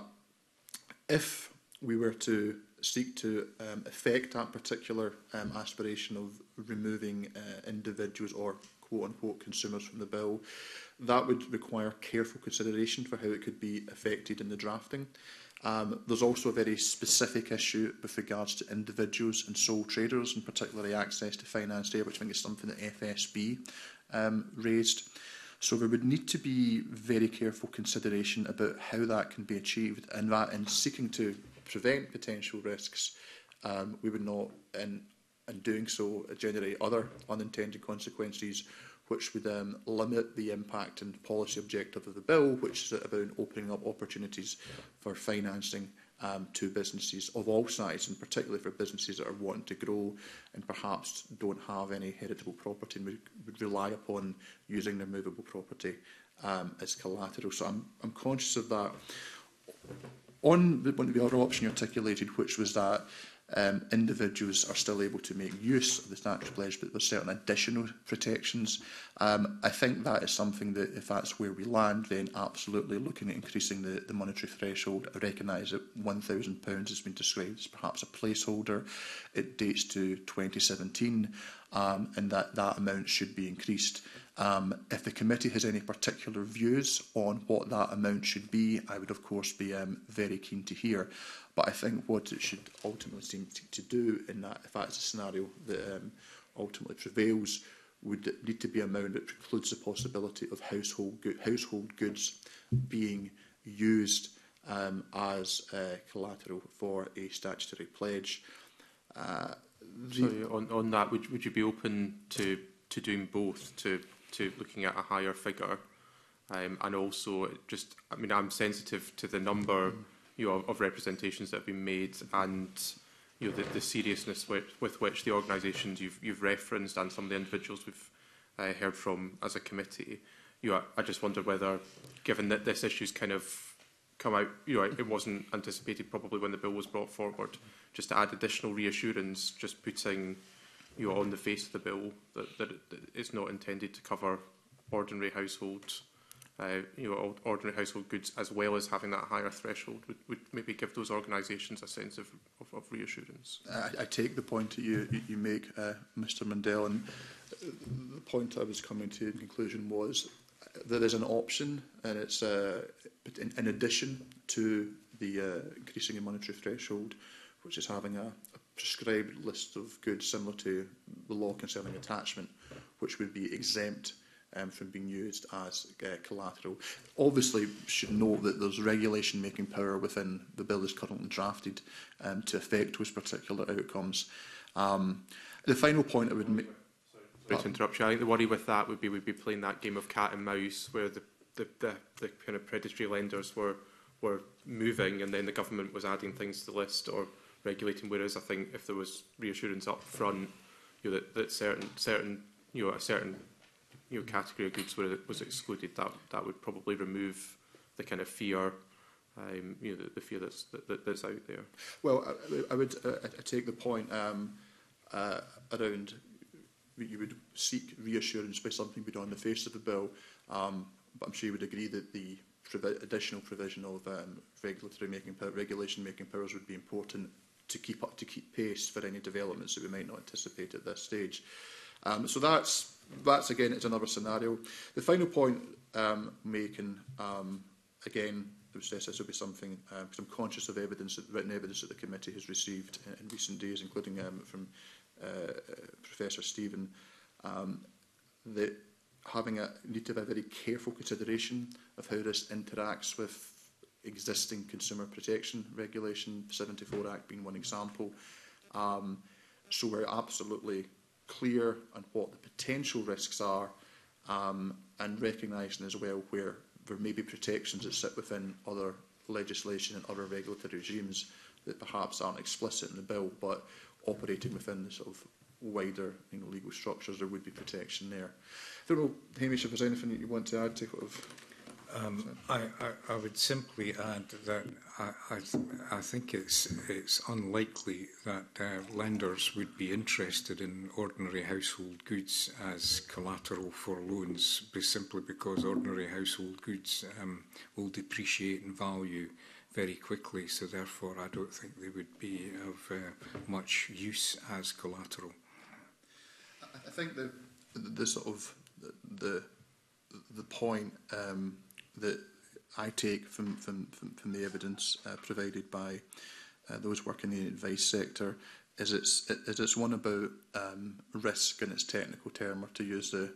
S2: if we were to seek to um, effect that particular um, aspiration of removing uh, individuals or quote-unquote consumers from the bill. That would require careful consideration for how it could be affected in the drafting. Um, there's also a very specific issue with regards to individuals and sole traders, and particularly access to finance there, which I think is something that F S B um, raised. So there would need to be very careful consideration about how that can be achieved, and that in seeking to prevent potential risks, um, we would not, in, in doing so, generate other unintended consequences, which would um, limit the impact and policy objective of the bill, which is about opening up opportunities for financing um, to businesses of all sizes, and particularly for businesses that are wanting to grow and perhaps don't have any heritable property and would, would rely upon using their movable property um, as collateral. So I'm, I'm conscious of that. On the, one of the other option you articulated, which was that Um, individuals are still able to make use of the statutory pledge, but there's certain additional protections. Um, I think that is something that, if that's where we land, then absolutely looking at increasing the, the monetary threshold. I recognise that one thousand pounds has been described as perhaps a placeholder. It dates to twenty seventeen, um, and that that amount should be increased. Um, if the committee has any particular views on what that amount should be, I would of course be um, very keen to hear. But I think what it should ultimately seem to, to do, in that, if that's a scenario that um, ultimately prevails, would need to be an amount that precludes the possibility of household, go household goods being used um, as uh, collateral for a statutory pledge. Uh,
S7: Sorry, on, on that, would, would you be open to, to doing both, to, to looking at a higher figure? Um, and also, just, I mean, I'm sensitive to the number mm. you know, of representations that have been made, and you know, the, the seriousness with, with which the organisations you've, you've referenced and some of the individuals we've uh, heard from as a committee. You know, I just wonder whether, given that this issue's kind of come out, you know, it wasn't anticipated probably when the bill was brought forward, just to add additional reassurance, just putting, you know, on the face of the bill that, that, it, that it's not intended to cover ordinary households. Uh, you know, ordinary household goods, as well as having that higher threshold, would, would maybe give those organisations a sense of, of, of reassurance.
S2: I, I take the point that you, you make, uh, Mr Mundell, and the point I was coming to in conclusion was there is an option, and it's uh, in, in addition to the uh, increasing the monetary threshold, which is having a, a prescribed list of goods similar to the law concerning attachment, which would be exempt Um, from being used as uh, collateral. Obviously, should note that there's regulation making power within the bill as currently drafted um, to affect those particular outcomes. Um, the final point I would make.
S7: Sorry to interrupt you. I think the worry with that would be we'd be playing that game of cat and mouse, where the the, the, the kind of predatory lenders were were moving, and then the government was adding things to the list or regulating. Whereas I think if there was reassurance up front, you know, that, that certain certain you know a certain you know, category of goods where it was excluded, that that would probably remove the kind of fear, um, you know, the, the fear that's that, that's out there.
S2: Well, I, I would uh, I take the point um, uh, around you would seek reassurance by something being on the face of the bill, um, but I'm sure you would agree that the provi additional provision of um, regulatory making regulation making powers would be important to keep up to keep pace for any developments that we might not anticipate at this stage. Um, so that's That's, again, it's another scenario. The final point um, making, um, again, this will be something, because um, I'm conscious of evidence, written evidence that the committee has received in, in recent days, including um, from uh, Professor Stephen, um, that having a need to have a very careful consideration of how this interacts with existing consumer protection regulation, seventy-four Act being one example. Um, so we're absolutely clear on what the potential risks are, um, and recognising as well where there may be protections that sit within other legislation and other regulatory regimes that perhaps aren't explicit in the bill, but operating within the sort of wider, you know, legal structures, there would be protection there. I don't know, Hamish, if there's anything that you want to add to what of.
S3: Um, I, I, I would simply add that I, I, th I think it's, it's unlikely that uh, lenders would be interested in ordinary household goods as collateral for loans, simply because ordinary household goods um, will depreciate in value very quickly, so therefore I don't think they would be of uh, much use as collateral.
S2: I think the, the, the sort of the the point um, that I take from from, from, from the evidence uh, provided by uh, those working in the advice sector is it's it, it's one about um, risk in its technical term, or to use the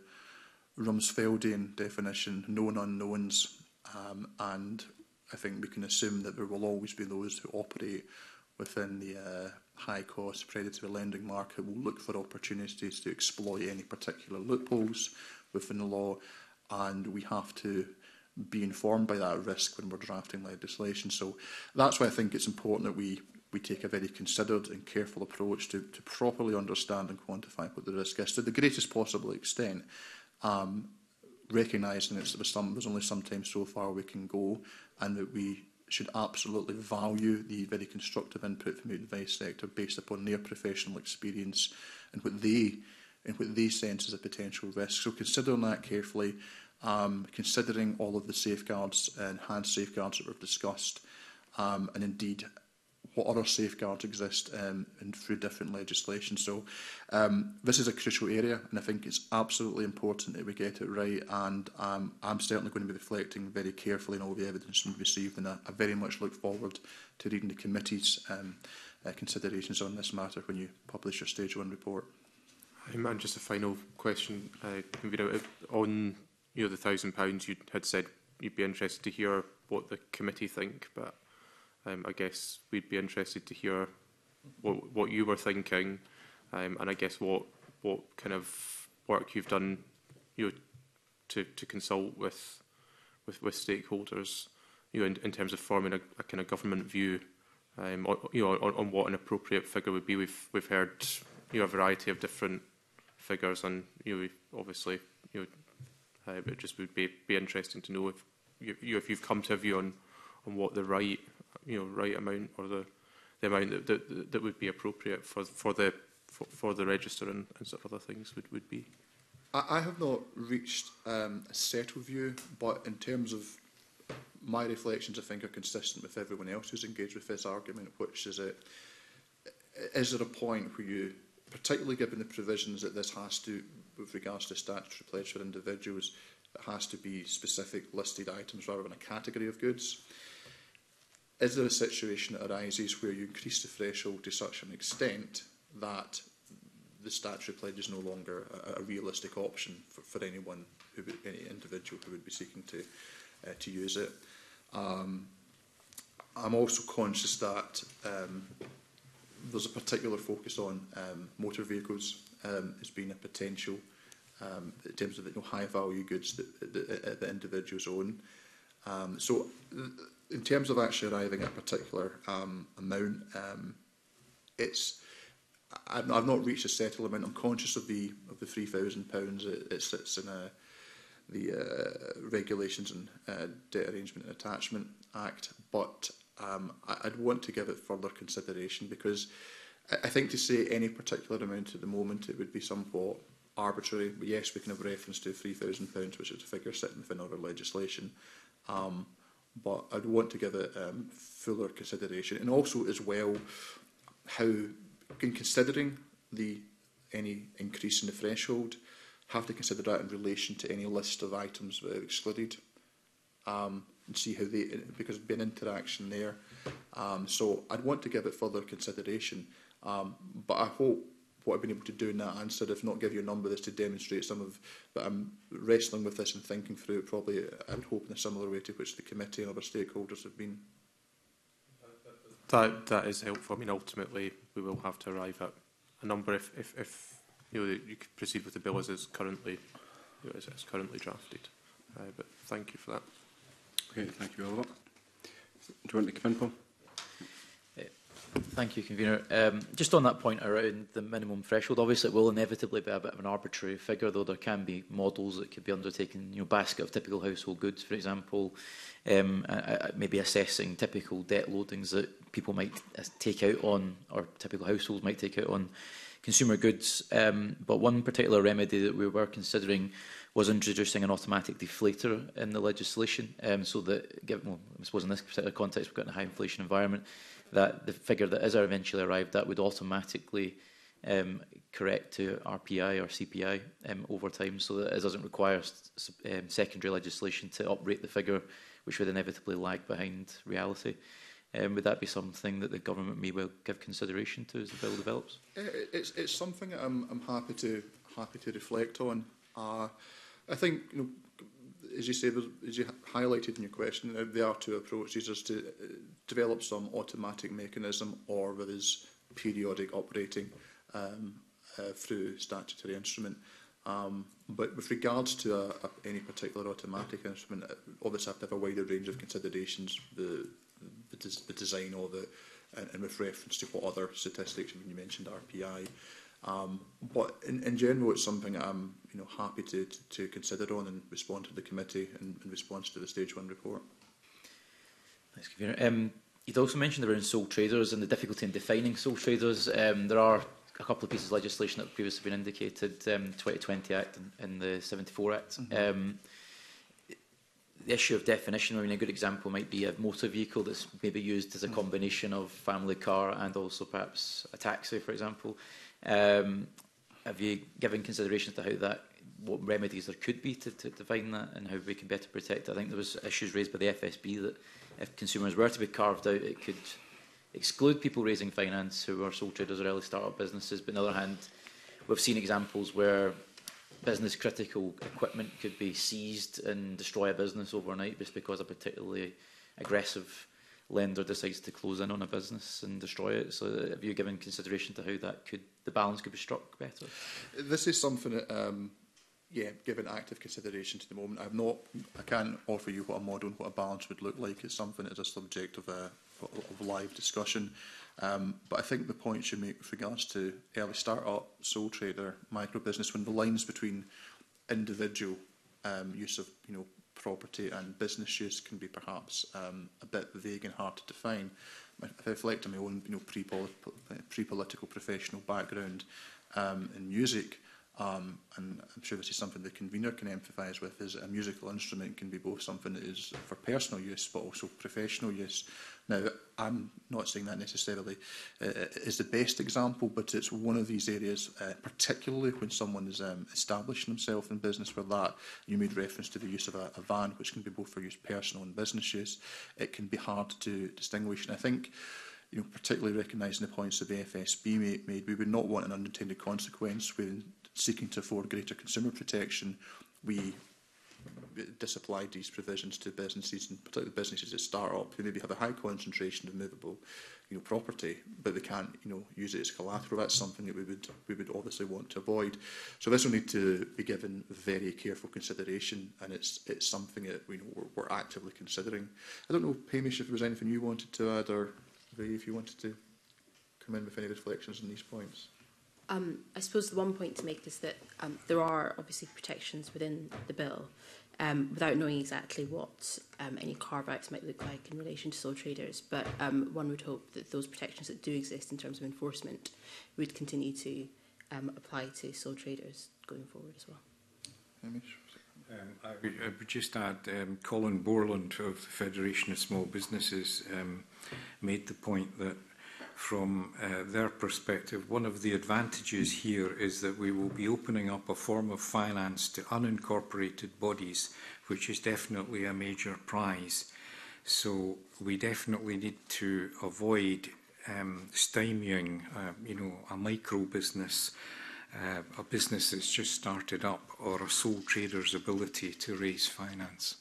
S2: Rumsfeldian definition, known unknowns, um, and I think we can assume that there will always be those who operate within the uh, high-cost predatory lending market will look for opportunities to exploit any particular loopholes within the law, and we have to be informed by that risk when we're drafting legislation. So that's why I think it's important that we, we take a very considered and careful approach to, to properly understand and quantify what the risk is to the greatest possible extent, um, recognising that there's, some, there's only sometimes so far we can go, and that we should absolutely value the very constructive input from the advice sector based upon their professional experience and what they and what they sense as a potential risk. So considering that carefully, um, considering all of the safeguards, uh, enhanced safeguards that we've discussed, um, and indeed what other safeguards exist um, in, through different legislation. So um, this is a crucial area, and I think it's absolutely important that we get it right, and um, I'm certainly going to be reflecting very carefully on all the evidence we've received, and I, I very much look forward to reading the committee's um, uh, considerations on this matter when you publish your stage one report.
S7: Um, and just a final question, uh, Convener, on you know, the thousand pounds, you had said you'd be interested to hear what the committee think, but Um, I guess we'd be interested to hear what, what you were thinking, um, and I guess what what kind of work you've done, you know, to to consult with with, with stakeholders, you know, in, in terms of forming a, a kind of government view, um, on, you know, on, on what an appropriate figure would be. We've we've heard you know a variety of different figures, and you know, we've obviously you know, uh, it just would be be interesting to know if you, you if you've come to a view on on what the right you know, right amount, or the, the amount that, that, that would be appropriate for, for, the, for, for the register and, and sort of other things would, would be?
S2: I, I have not reached um, a settled view, but in terms of my reflections, I think are consistent with everyone else who's engaged with this argument, which is it, is there a point where you, particularly given the provisions that this has to, with regards to statutory pledge for individuals, it has to be specific listed items rather than a category of goods. Is there a situation that arises where you increase the threshold to such an extent that the statutory pledge is no longer a, a realistic option for, for anyone, who would, any individual who would be seeking to uh, to use it? Um, I'm also conscious that um, there's a particular focus on um, motor vehicles um, as being a potential um, in terms of the you know, high value goods that, that, that individuals own. Um, so. In terms of actually arriving at a particular um, amount, um, it's I've, I've not reached a settled amount. I'm conscious of the of the three thousand pounds. It, it sits in a, the uh, Regulations and uh, Debt Arrangement and Attachment Act, but um, I, I'd want to give it further consideration, because I, I think to say any particular amount at the moment, it would be somewhat arbitrary. Yes, we can have reference to three thousand pounds, which is a figure sitting within other legislation. Um, but I'd want to give it um, fuller consideration, and also as well how, in considering the any increase in the threshold, have to consider that in relation to any list of items that are excluded, um, and see how they, because there's been interaction there. Um, so I'd want to give it further consideration, um, but I hope what I've been able to do in that answer, if not give you a number, is to demonstrate some of, but I'm wrestling with this and thinking through it probably, I would hope, in a similar way to which the committee and other stakeholders have been.
S7: That, that is helpful. I mean, ultimately, we will have to arrive at a number if, if, if you know, you could proceed with the bill as it's currently, you know, as it's currently drafted. Uh, but thank you for that.
S1: Okay, thank you, Oliver. Do you want to come in, Paul?
S8: Thank you, Convener. Um, just on that point around the minimum threshold, obviously it will inevitably be a bit of an arbitrary figure, though there can be models that could be undertaken, you know, basket of typical household goods, for example, um, uh, maybe assessing typical debt loadings that people might take out on, or typical households might take out on consumer goods. Um, but one particular remedy that we were considering was introducing an automatic deflator in the legislation, um, so that, given, well, I suppose in this particular context we've got a high inflation environment, that the figure that is eventually arrived at would automatically um, correct to R P I or C P I um, over time, so that it doesn't require um, secondary legislation to uprate the figure, which would inevitably lag behind reality. Um, would that be something that the government may well give consideration to as the bill develops?
S2: It's, it's something that I'm, I'm happy to happy to reflect on. Uh, I think, you know, as you say, as you highlighted in your question, there are two approaches: is to develop some automatic mechanism, or there is periodic uprating um, uh, through statutory instrument. Um, but with regards to a, a, any particular automatic instrument, obviously I have to have a wider range of considerations. The The, des the design of it, and, and with reference to what other statistics, when you mentioned R P I. Um, but in, in general, it's something I'm you know, happy to, to, to consider on and respond to the committee in, in response to the Stage one report.
S8: Thanks, Convener. Um, you'd also mentioned around sole traders and the difficulty in defining sole traders. Um, there are a couple of pieces of legislation that have previously been indicated, um, twenty twenty Act and, and the seventy-four Act. Mm-hmm. um, The issue of definition, I mean, a good example might be a motor vehicle that's maybe used as a combination of family car and also perhaps a taxi, for example. Um, have you given consideration to how that, what remedies there could be to, to define that and how we can better protect it? I think there was issues raised by the F S B that if consumers were to be carved out, it could exclude people raising finance who are sole traders or early start-up businesses. But on the other hand, we've seen examples where business critical equipment could be seized and destroy a business overnight just because a particularly aggressive lender decides to close in on a business and destroy it. So have you given consideration to how that could, the balance could be struck better?
S2: This is something that, um, yeah, given active consideration to the moment. I've not, I can't offer you what a model and what a balance would look like. It's something that is a subject of, a, of live discussion. Um, but I think the point you make with regards to early start-up, sole trader, micro-business, when the lines between individual um, use of you know, property and business use can be perhaps um, a bit vague and hard to define. If I reflect on my own you know, pre-political professional background um, in music, Um, and I'm sure this is something the convener can empathise with, is a musical instrument can be both something that is for personal use but also professional use. Now, I'm not saying that necessarily uh, is the best example, but it's one of these areas, uh, particularly when someone is um, establishing himself in business where that, you made reference to the use of a, a van, which can be both for use personal and business use. It can be hard to distinguish, and I think you know, particularly recognising the points that the F S B made, we would not want an unintended consequence when seeking to afford greater consumer protection, we disapplied these provisions to businesses, and particularly businesses that start up who maybe have a high concentration of movable you know, property, but they can't you know, use it as collateral. That's something that we would, we would obviously want to avoid. So this will need to be given very careful consideration, and it's, it's something that we know we're, we're actively considering. I don't know, Hamish, if there was anything you wanted to add, or Ray, if you wanted to come in with any reflections on these points.
S5: Um, I suppose the one point to make is that um, there are obviously protections within the bill, um, without knowing exactly what um, any carve-outs might look like in relation to sole traders. But um, one would hope that those protections that do exist in terms of enforcement would continue to um, apply to sole traders going forward as well.
S2: Hamish?
S3: Um, I, would, I would just add, um, Colin Borland of the Federation of Small Businesses um, made the point that from uh, their perspective, one of the advantages here is that we will be opening up a form of finance to unincorporated bodies, which is definitely a major prize. So we definitely need to avoid um, stymieing, uh, you know, a micro business, uh, a business that's just started up, or a sole trader's ability to raise finance.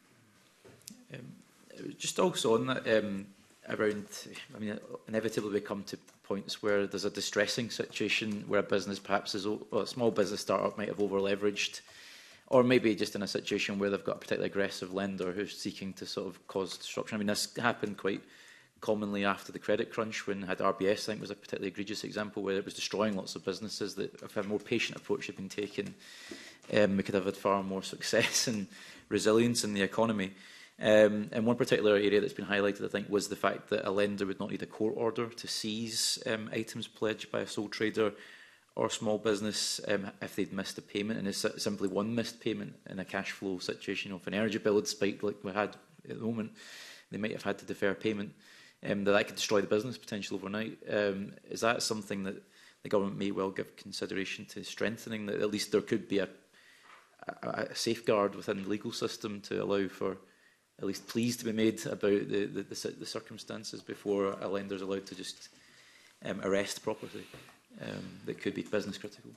S8: Um, just also on that, um, around, I mean, inevitably we come to points where there's a distressing situation where a business perhaps is, well, a small business startup might have over-leveraged, or maybe just in a situation where they've got a particularly aggressive lender who's seeking to sort of cause disruption. I mean, this happened quite commonly after the credit crunch when had R B S, I think, was a particularly egregious example where it was destroying lots of businesses. That if a more patient approach had been taken, um, we could have had far more success and resilience in the economy. Um, and one particular area that's been highlighted, I think, was the fact that a lender would not need a court order to seize um, items pledged by a sole trader or small business um, if they'd missed a payment. And it's simply one missed payment in a cash flow situation. You know, if an energy bill had spiked like we had at the moment, they might have had to defer payment. Um, that, that could destroy the business potentially overnight. Um, is that something that the government may well give consideration to strengthening that. At least there could be a, a, a safeguard within the legal system to allow for at least pleas to be made about the, the, the, the circumstances before a lender is allowed to just um, arrest property um, that could be business critical.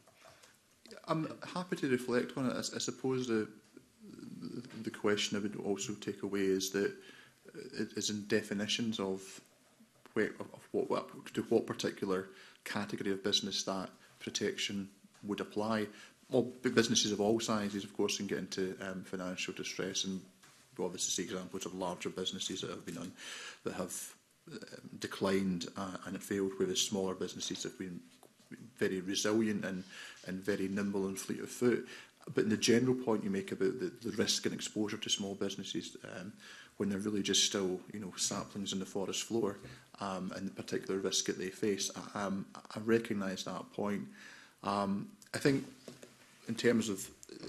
S2: I'm happy to reflect on it. I, I suppose the, the the question I would also take away is that it is in definitions of where, of what, what to what particular category of business that protection would apply. Well, businesses of all sizes, of course, can get into um, financial distress, and we obviously see examples of larger businesses that have been on, that have uh, declined uh, and failed, whereas smaller businesses have been very resilient and, and very nimble and fleet of foot. But in the general point you make about the, the risk and exposure to small businesses, um, when they're really just still, you know, saplings on the forest floor, um, and the particular risk that they face, I, um, I recognise that point. Um, I think in terms of uh,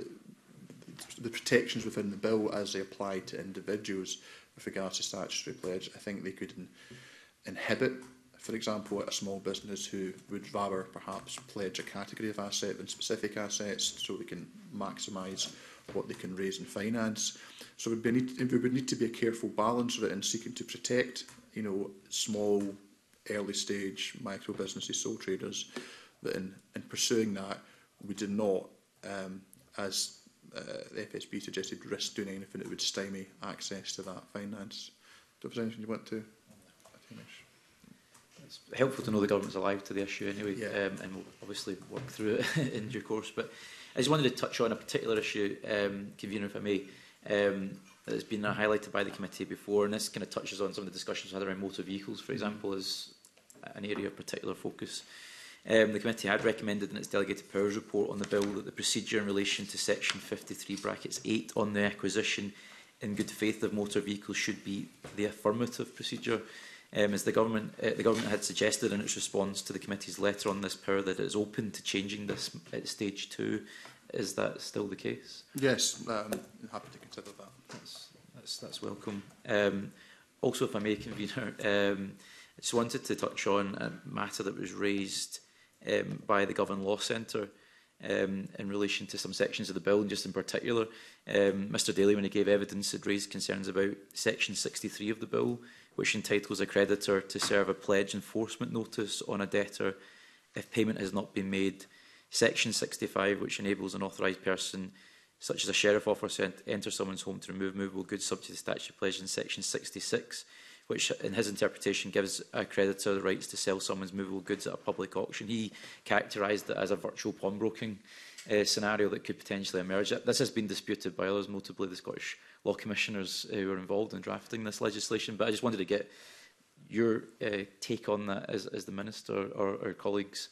S2: the protections within the bill as they apply to individuals with regards to statutory pledge, I think they could in, inhibit, for example, a small business who would rather perhaps pledge a category of asset than specific assets, so they can maximise what they can raise and finance. So it would, be, it would need to be a careful balance of it in seeking to protect, you know, small, early stage micro businesses, sole traders, that in, in pursuing that, we do not, um, as uh, the F S B suggested, risk doing anything that would stymie access to that finance. Do you have anything you want to finish?
S8: It's helpful to know the government's alive to the issue anyway,
S2: Yeah.
S8: um, and we'll obviously work through it in due course. But I just wanted to touch on a particular issue, um, convener, if I may, um, that has been uh, highlighted by the committee before, and this kind of touches on some of the discussions we had around motor vehicles, for example, as an area of particular focus. Um, the committee had recommended in its delegated powers report on the bill that the procedure in relation to section fifty-three brackets eight on the acquisition in good faith of motor vehicles should be the affirmative procedure. Um, as the government, uh, the government had suggested in its response to the committee's letter on this power that it is open to changing this at stage two. Is that still the case?
S2: Yes, um, I'm happy to consider that.
S8: That's, that's, that's welcome. Um, also, if I may, convener, um, I just wanted to touch on a matter that was raised um, by the Govern Law Centre um, in relation to some sections of the bill, and just in particular, um, Mr Daly, when he gave evidence, had raised concerns about section sixty-three of the bill, which entitles a creditor to serve a pledge enforcement notice on a debtor if payment has not been made. Section sixty-five, which enables an authorised person, such as a sheriff officer, to enter someone's home to remove movable goods subject to statutory pledge, and section sixty-six, which in his interpretation gives a creditor the rights to sell someone's movable goods at a public auction. He characterised it as a virtual pawnbroking uh, scenario that could potentially emerge. This has been disputed by others, notably the Scottish Law Commissioners who were involved in drafting this legislation. But I just wanted to get your uh, take on that as, as the Minister or, or colleagues.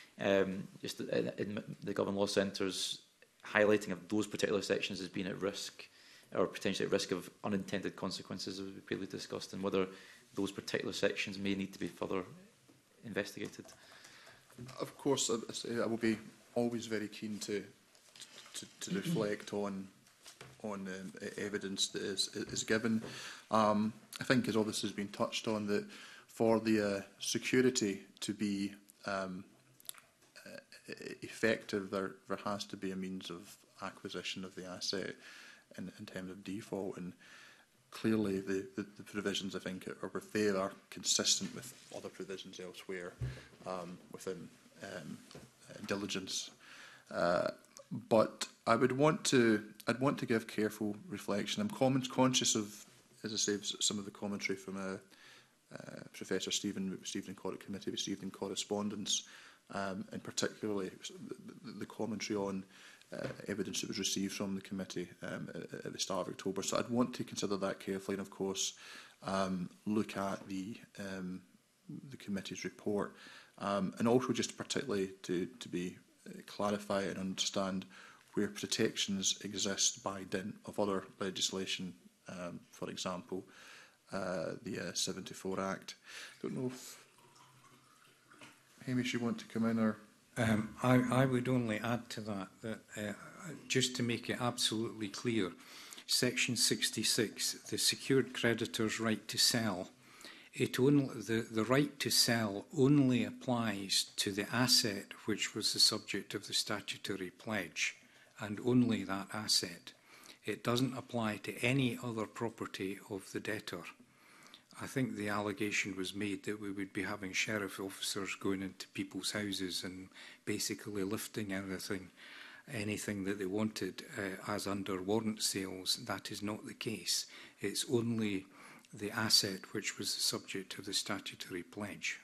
S8: Um, just in, in the Govern Law Centre's highlighting of those particular sections as being at risk, or potentially at risk of unintended consequences, as we previously discussed, and whether those particular sections may need to be further investigated.
S2: Of course, I, say, I will be always very keen to to, to reflect on on um, evidence that is, is given. Um, I think, as obviously has been touched on, that for the uh, security to be um, effective, there, there has to be a means of acquisition of the asset in, in terms of default, and clearly the, the, the provisions I think are with there are consistent with other provisions elsewhere um, within um, uh, diligence. Uh, but I would want to, I'd want to give careful reflection. I'm con conscious of, as I say, some of the commentary from uh, uh, Professor Stephen Stephen and Correct Committee received in correspondence. Um, and particularly the, the commentary on uh, evidence that was received from the committee um, at, at the start of October. So I'd want to consider that carefully, and of course um, look at the um, the committee's report, um, and also just particularly to, to be uh, clarify and understand where protections exist by dint of other legislation, um, for example, uh, the uh, seventy-four Act. I don't know if Hamish, you want to come in, or?
S3: Um, I, I would only add to that that uh, just to make it absolutely clear, section sixty-six, the secured creditor's right to sell, it only, the, the right to sell only applies to the asset which was the subject of the statutory pledge, and only that asset. It doesn't apply to any other property of the debtor. I think the allegation was made that we would be having sheriff officers going into people's houses and basically lifting everything, anything that they wanted uh, as under warrant sales. That is not the case. It's only the asset which was the subject of the statutory pledge.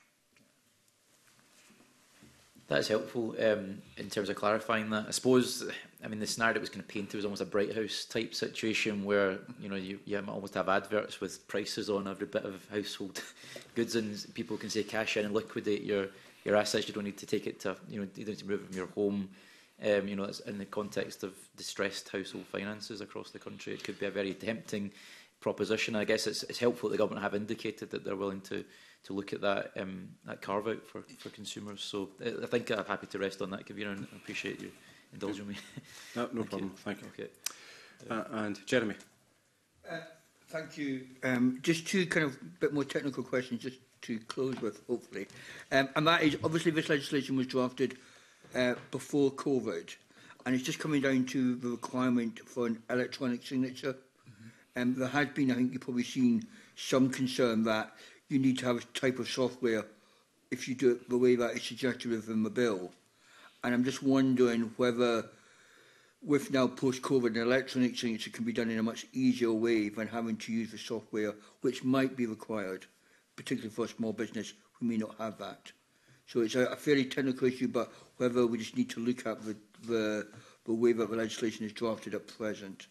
S8: That's helpful um, in terms of clarifying that. I suppose, I mean, the scenario that was kind of painted was almost a Bright House type situation where, you know, you, you almost have adverts with prices on every bit of household goods, and people can say cash in and liquidate your, your assets. You don't need to take it to, you know, you don't need to move it from your home. Um, you know, it's in the context of distressed household finances across the country. It could be a very tempting proposition. I guess it's, it's helpful that the government have indicated that they're willing to to look at that um, that carve out for, for consumers. So uh, I think I'm happy to rest on that, Convener, and I appreciate you indulging me.
S1: No, no
S8: Thank
S1: problem.
S8: You.
S1: Thank you.
S8: Okay.
S1: Uh, and Jeremy.
S4: Uh, thank you. Um, just two kind of bit more technical questions, just to close with, hopefully. Um, and that is, obviously, this legislation was drafted uh, before COVID, and it's just coming down to the requirement for an electronic signature. Mm-hmm. um, there has been, I think you've probably seen, some concern that you need to have a type of software if you do it the way that is suggested within the bill. And I'm just wondering whether, with now post-COVID, an electronic signature can be done in a much easier way than having to use the software, which might be required, particularly for a small business who may not have that. So it's a, a fairly technical issue, but whether we just need to look at the, the, the way that the legislation is drafted at present.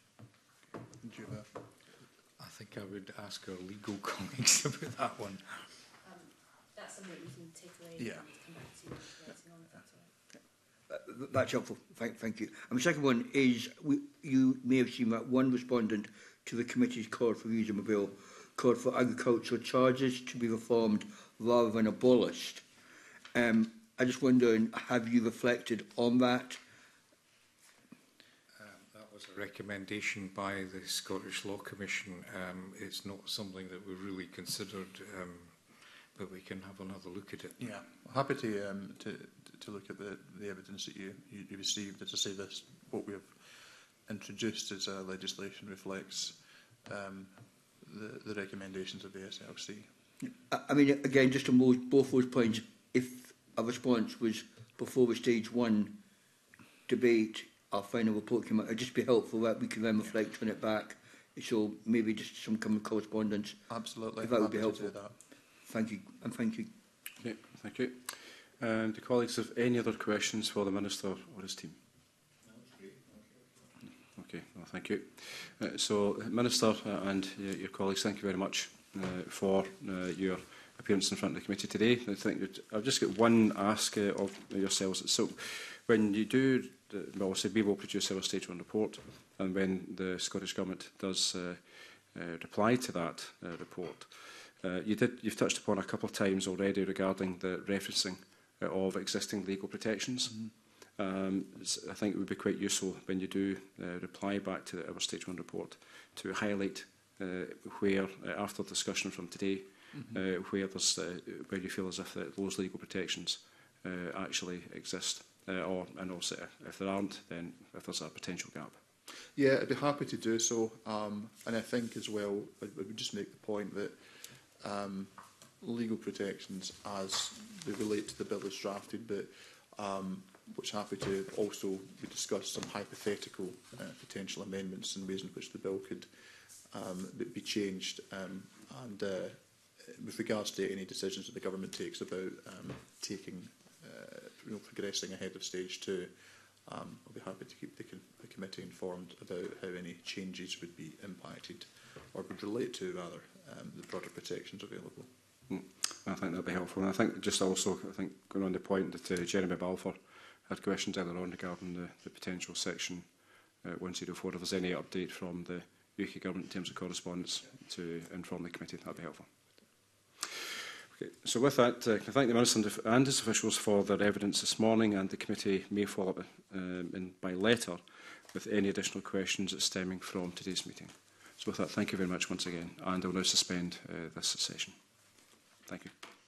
S3: I think I would ask our legal colleagues about that one.
S5: Um, that's something we can take away
S2: Yeah.
S5: and come back to writing on if that's all right.
S4: Uh, that's helpful. Thank, thank you. And the second one is, we, you may have seen that one respondent to the committee's call for using the bill called for agricultural charges to be reformed rather than abolished. Um, I just wondering, have you reflected on that?
S3: A recommendation by the Scottish Law Commission. Um, it's not something that we've really considered, um, but we can have another look at it.
S2: Yeah, happy to um, to to look at the the evidence that you you, you received. As I say, this what we have introduced as uh, legislation reflects um, the the recommendations of the S L C.
S4: I, I mean, again, just on both, both those points, if a response was before the stage one debate, our final report came out, it'd just be helpful that we can then reflect on it back. So maybe just some kind of correspondence.
S2: Absolutely.
S4: If that would be
S2: Happy
S4: helpful.
S2: to do that.
S4: Thank you, and thank you.
S1: Okay, thank you. And do colleagues have any other questions for the Minister or his team? Okay, well, thank you. Uh, so, Minister uh, and uh, your colleagues, thank you very much uh, for uh, your appearance in front of the committee today. I think that I've just got one ask uh, of yourselves. So, when you do, uh, well, obviously we will produce our stage one report, and when the Scottish Government does uh, uh, reply to that uh, report, uh, you did, you've touched upon a couple of times already regarding the referencing uh, of existing legal protections. Mm-hmm. Um, I think it would be quite useful when you do uh, reply back to our stage one report to highlight uh, where, uh, after discussion from today, mm-hmm. uh, where, there's, uh, where you feel as if uh, those legal protections uh, actually exist, uh, or and also if there aren't, then if there's a potential gap.
S2: Yeah, I'd be happy to do so, um, and I think as well, I, I would just make the point that um, legal protections as they relate to the bill as drafted, but um, which happy to also discuss some hypothetical uh, potential amendments and ways in which the bill could um, be changed. Um, and uh, with regards to any decisions that the government takes about um, taking, uh, you know, progressing ahead of stage two, um, I'll be happy to keep the, com the committee informed about how any changes would be impacted or would relate to, rather, um, the broader protections available.
S1: Mm. I think that would be helpful. And I think just also, I think going on the point that uh, Jeremy Balfour had questions earlier on regarding the, the potential section uh, one oh four. If there's any update from the U K Government in terms of correspondence to inform the committee, that would be helpful. Okay, so with that, uh, can I thank the Minister and his officials for their evidence this morning, and the committee may follow up um, in, by letter with any additional questions stemming from today's meeting. So with that, thank you very much once again, and I will now suspend uh, this session. Thank you.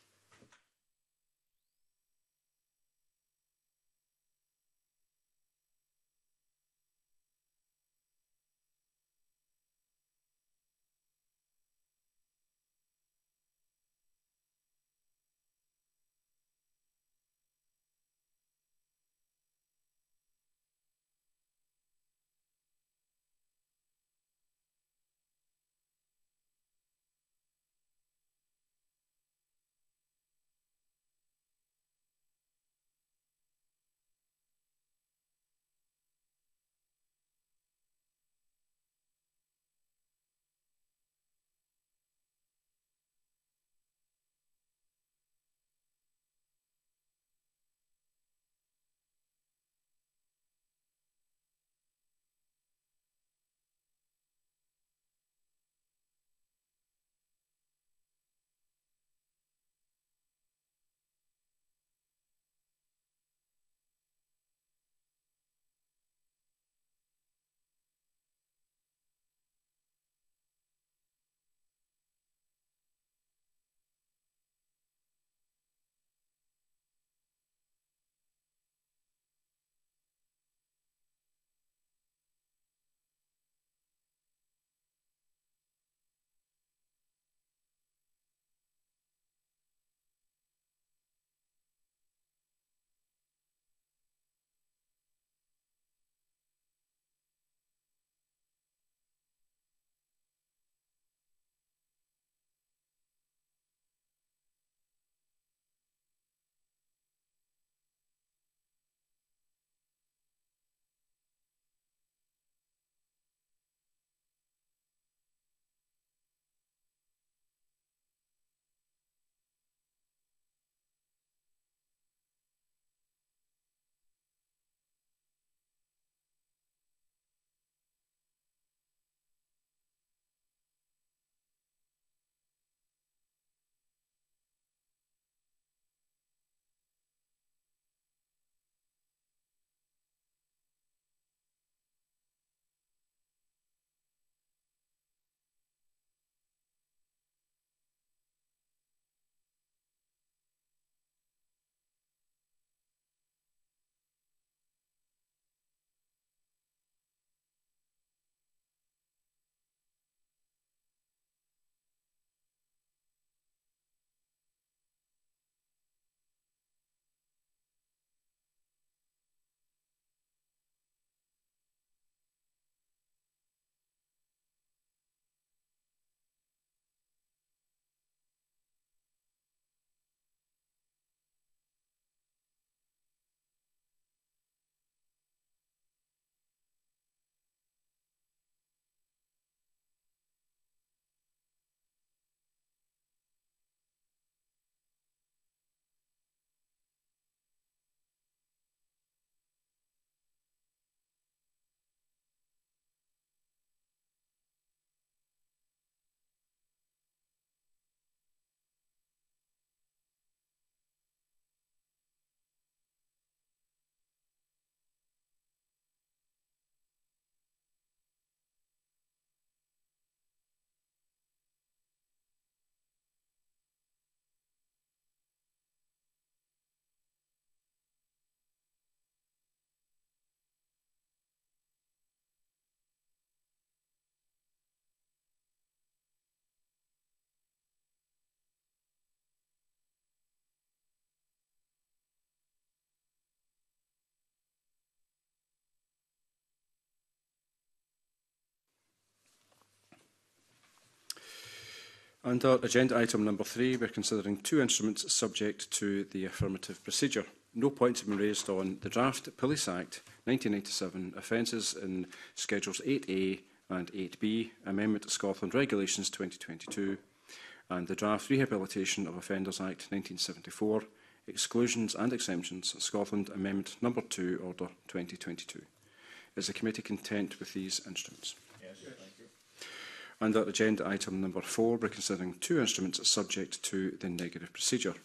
S1: Under agenda item number three, we're considering two instruments subject to the affirmative procedure. No points have been raised on the Draft Police Act nineteen ninety-seven offences in Schedules eight A and eight B, Amendment to Scotland Regulations twenty twenty-two, and the Draft Rehabilitation of Offenders Act nineteen seventy-four, Exclusions and Exemptions, Scotland Amendment number two, Order twenty twenty-two. Is the committee content with these instruments?
S6: Yes, thank you.
S1: Under agenda item number four, we're considering two instruments subject to the negative procedure.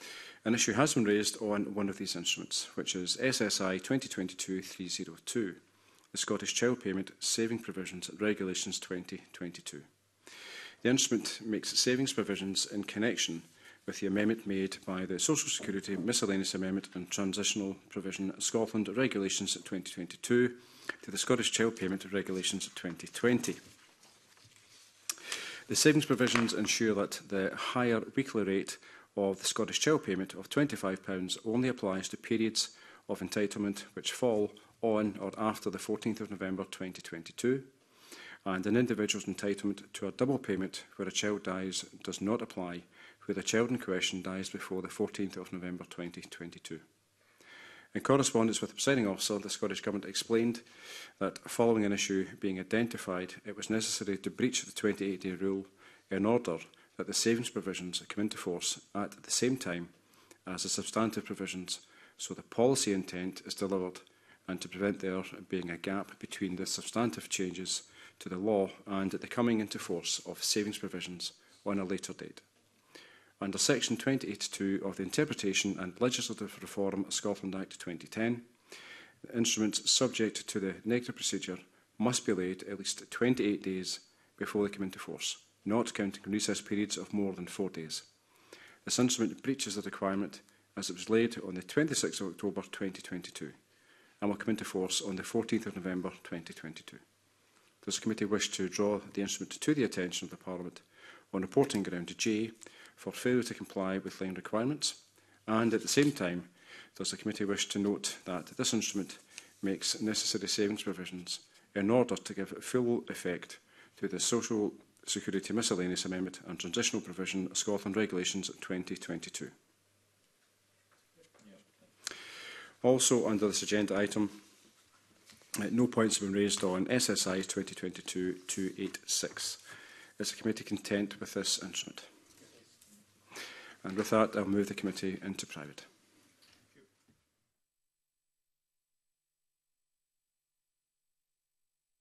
S1: An issue has been raised on one of these instruments, which is S S I twenty twenty-two dash three oh two, the Scottish Child Payment Saving Provisions and Regulations twenty twenty-two. The instrument makes savings provisions in connection with the amendment made by the Social Security Miscellaneous Amendment and Transitional Provision Scotland Regulations twenty twenty-two to the Scottish Child Payment Regulations twenty twenty. The savings provisions ensure that the higher weekly rate of the Scottish Child Payment of twenty-five pounds only applies to periods of entitlement which fall on or after the fourteenth of November twenty twenty-two, and an individual's entitlement to a double payment where a child dies does not apply where the child in question dies before the fourteenth of November twenty twenty-two. In correspondence with the presiding officer, the Scottish Government explained that following an issue being identified, it was necessary to breach the twenty-eight day rule in order that the savings provisions come into force at the same time as the substantive provisions, so the policy intent is delivered, and to prevent there being a gap between the substantive changes to the law and the coming into force of savings provisions on a later date. Under Section twenty-eight point two of the Interpretation and Legislative Reform Scotland Act twenty ten, the instruments subject to the negative procedure must be laid at least twenty-eight days before they come into force, not counting recess periods of more than four days. This instrument breaches the requirement as it was laid on the twenty-sixth of October twenty twenty-two and will come into force on the fourteenth of November twenty twenty-two. Does the committee wish to draw the instrument to the attention of the Parliament on reporting ground J for failure to comply with line requirements, and at the same time does the committee wish to note that this instrument makes necessary savings provisions in order to give full effect to the Social Security Miscellaneous Amendment and Transitional Provision Scotland Regulations twenty twenty-two. Also under this agenda item, uh, no points have been raised on S S I twenty twenty-two dash two eighty-six. Is the committee content with this instrument? And with that, I'll move the committee into private.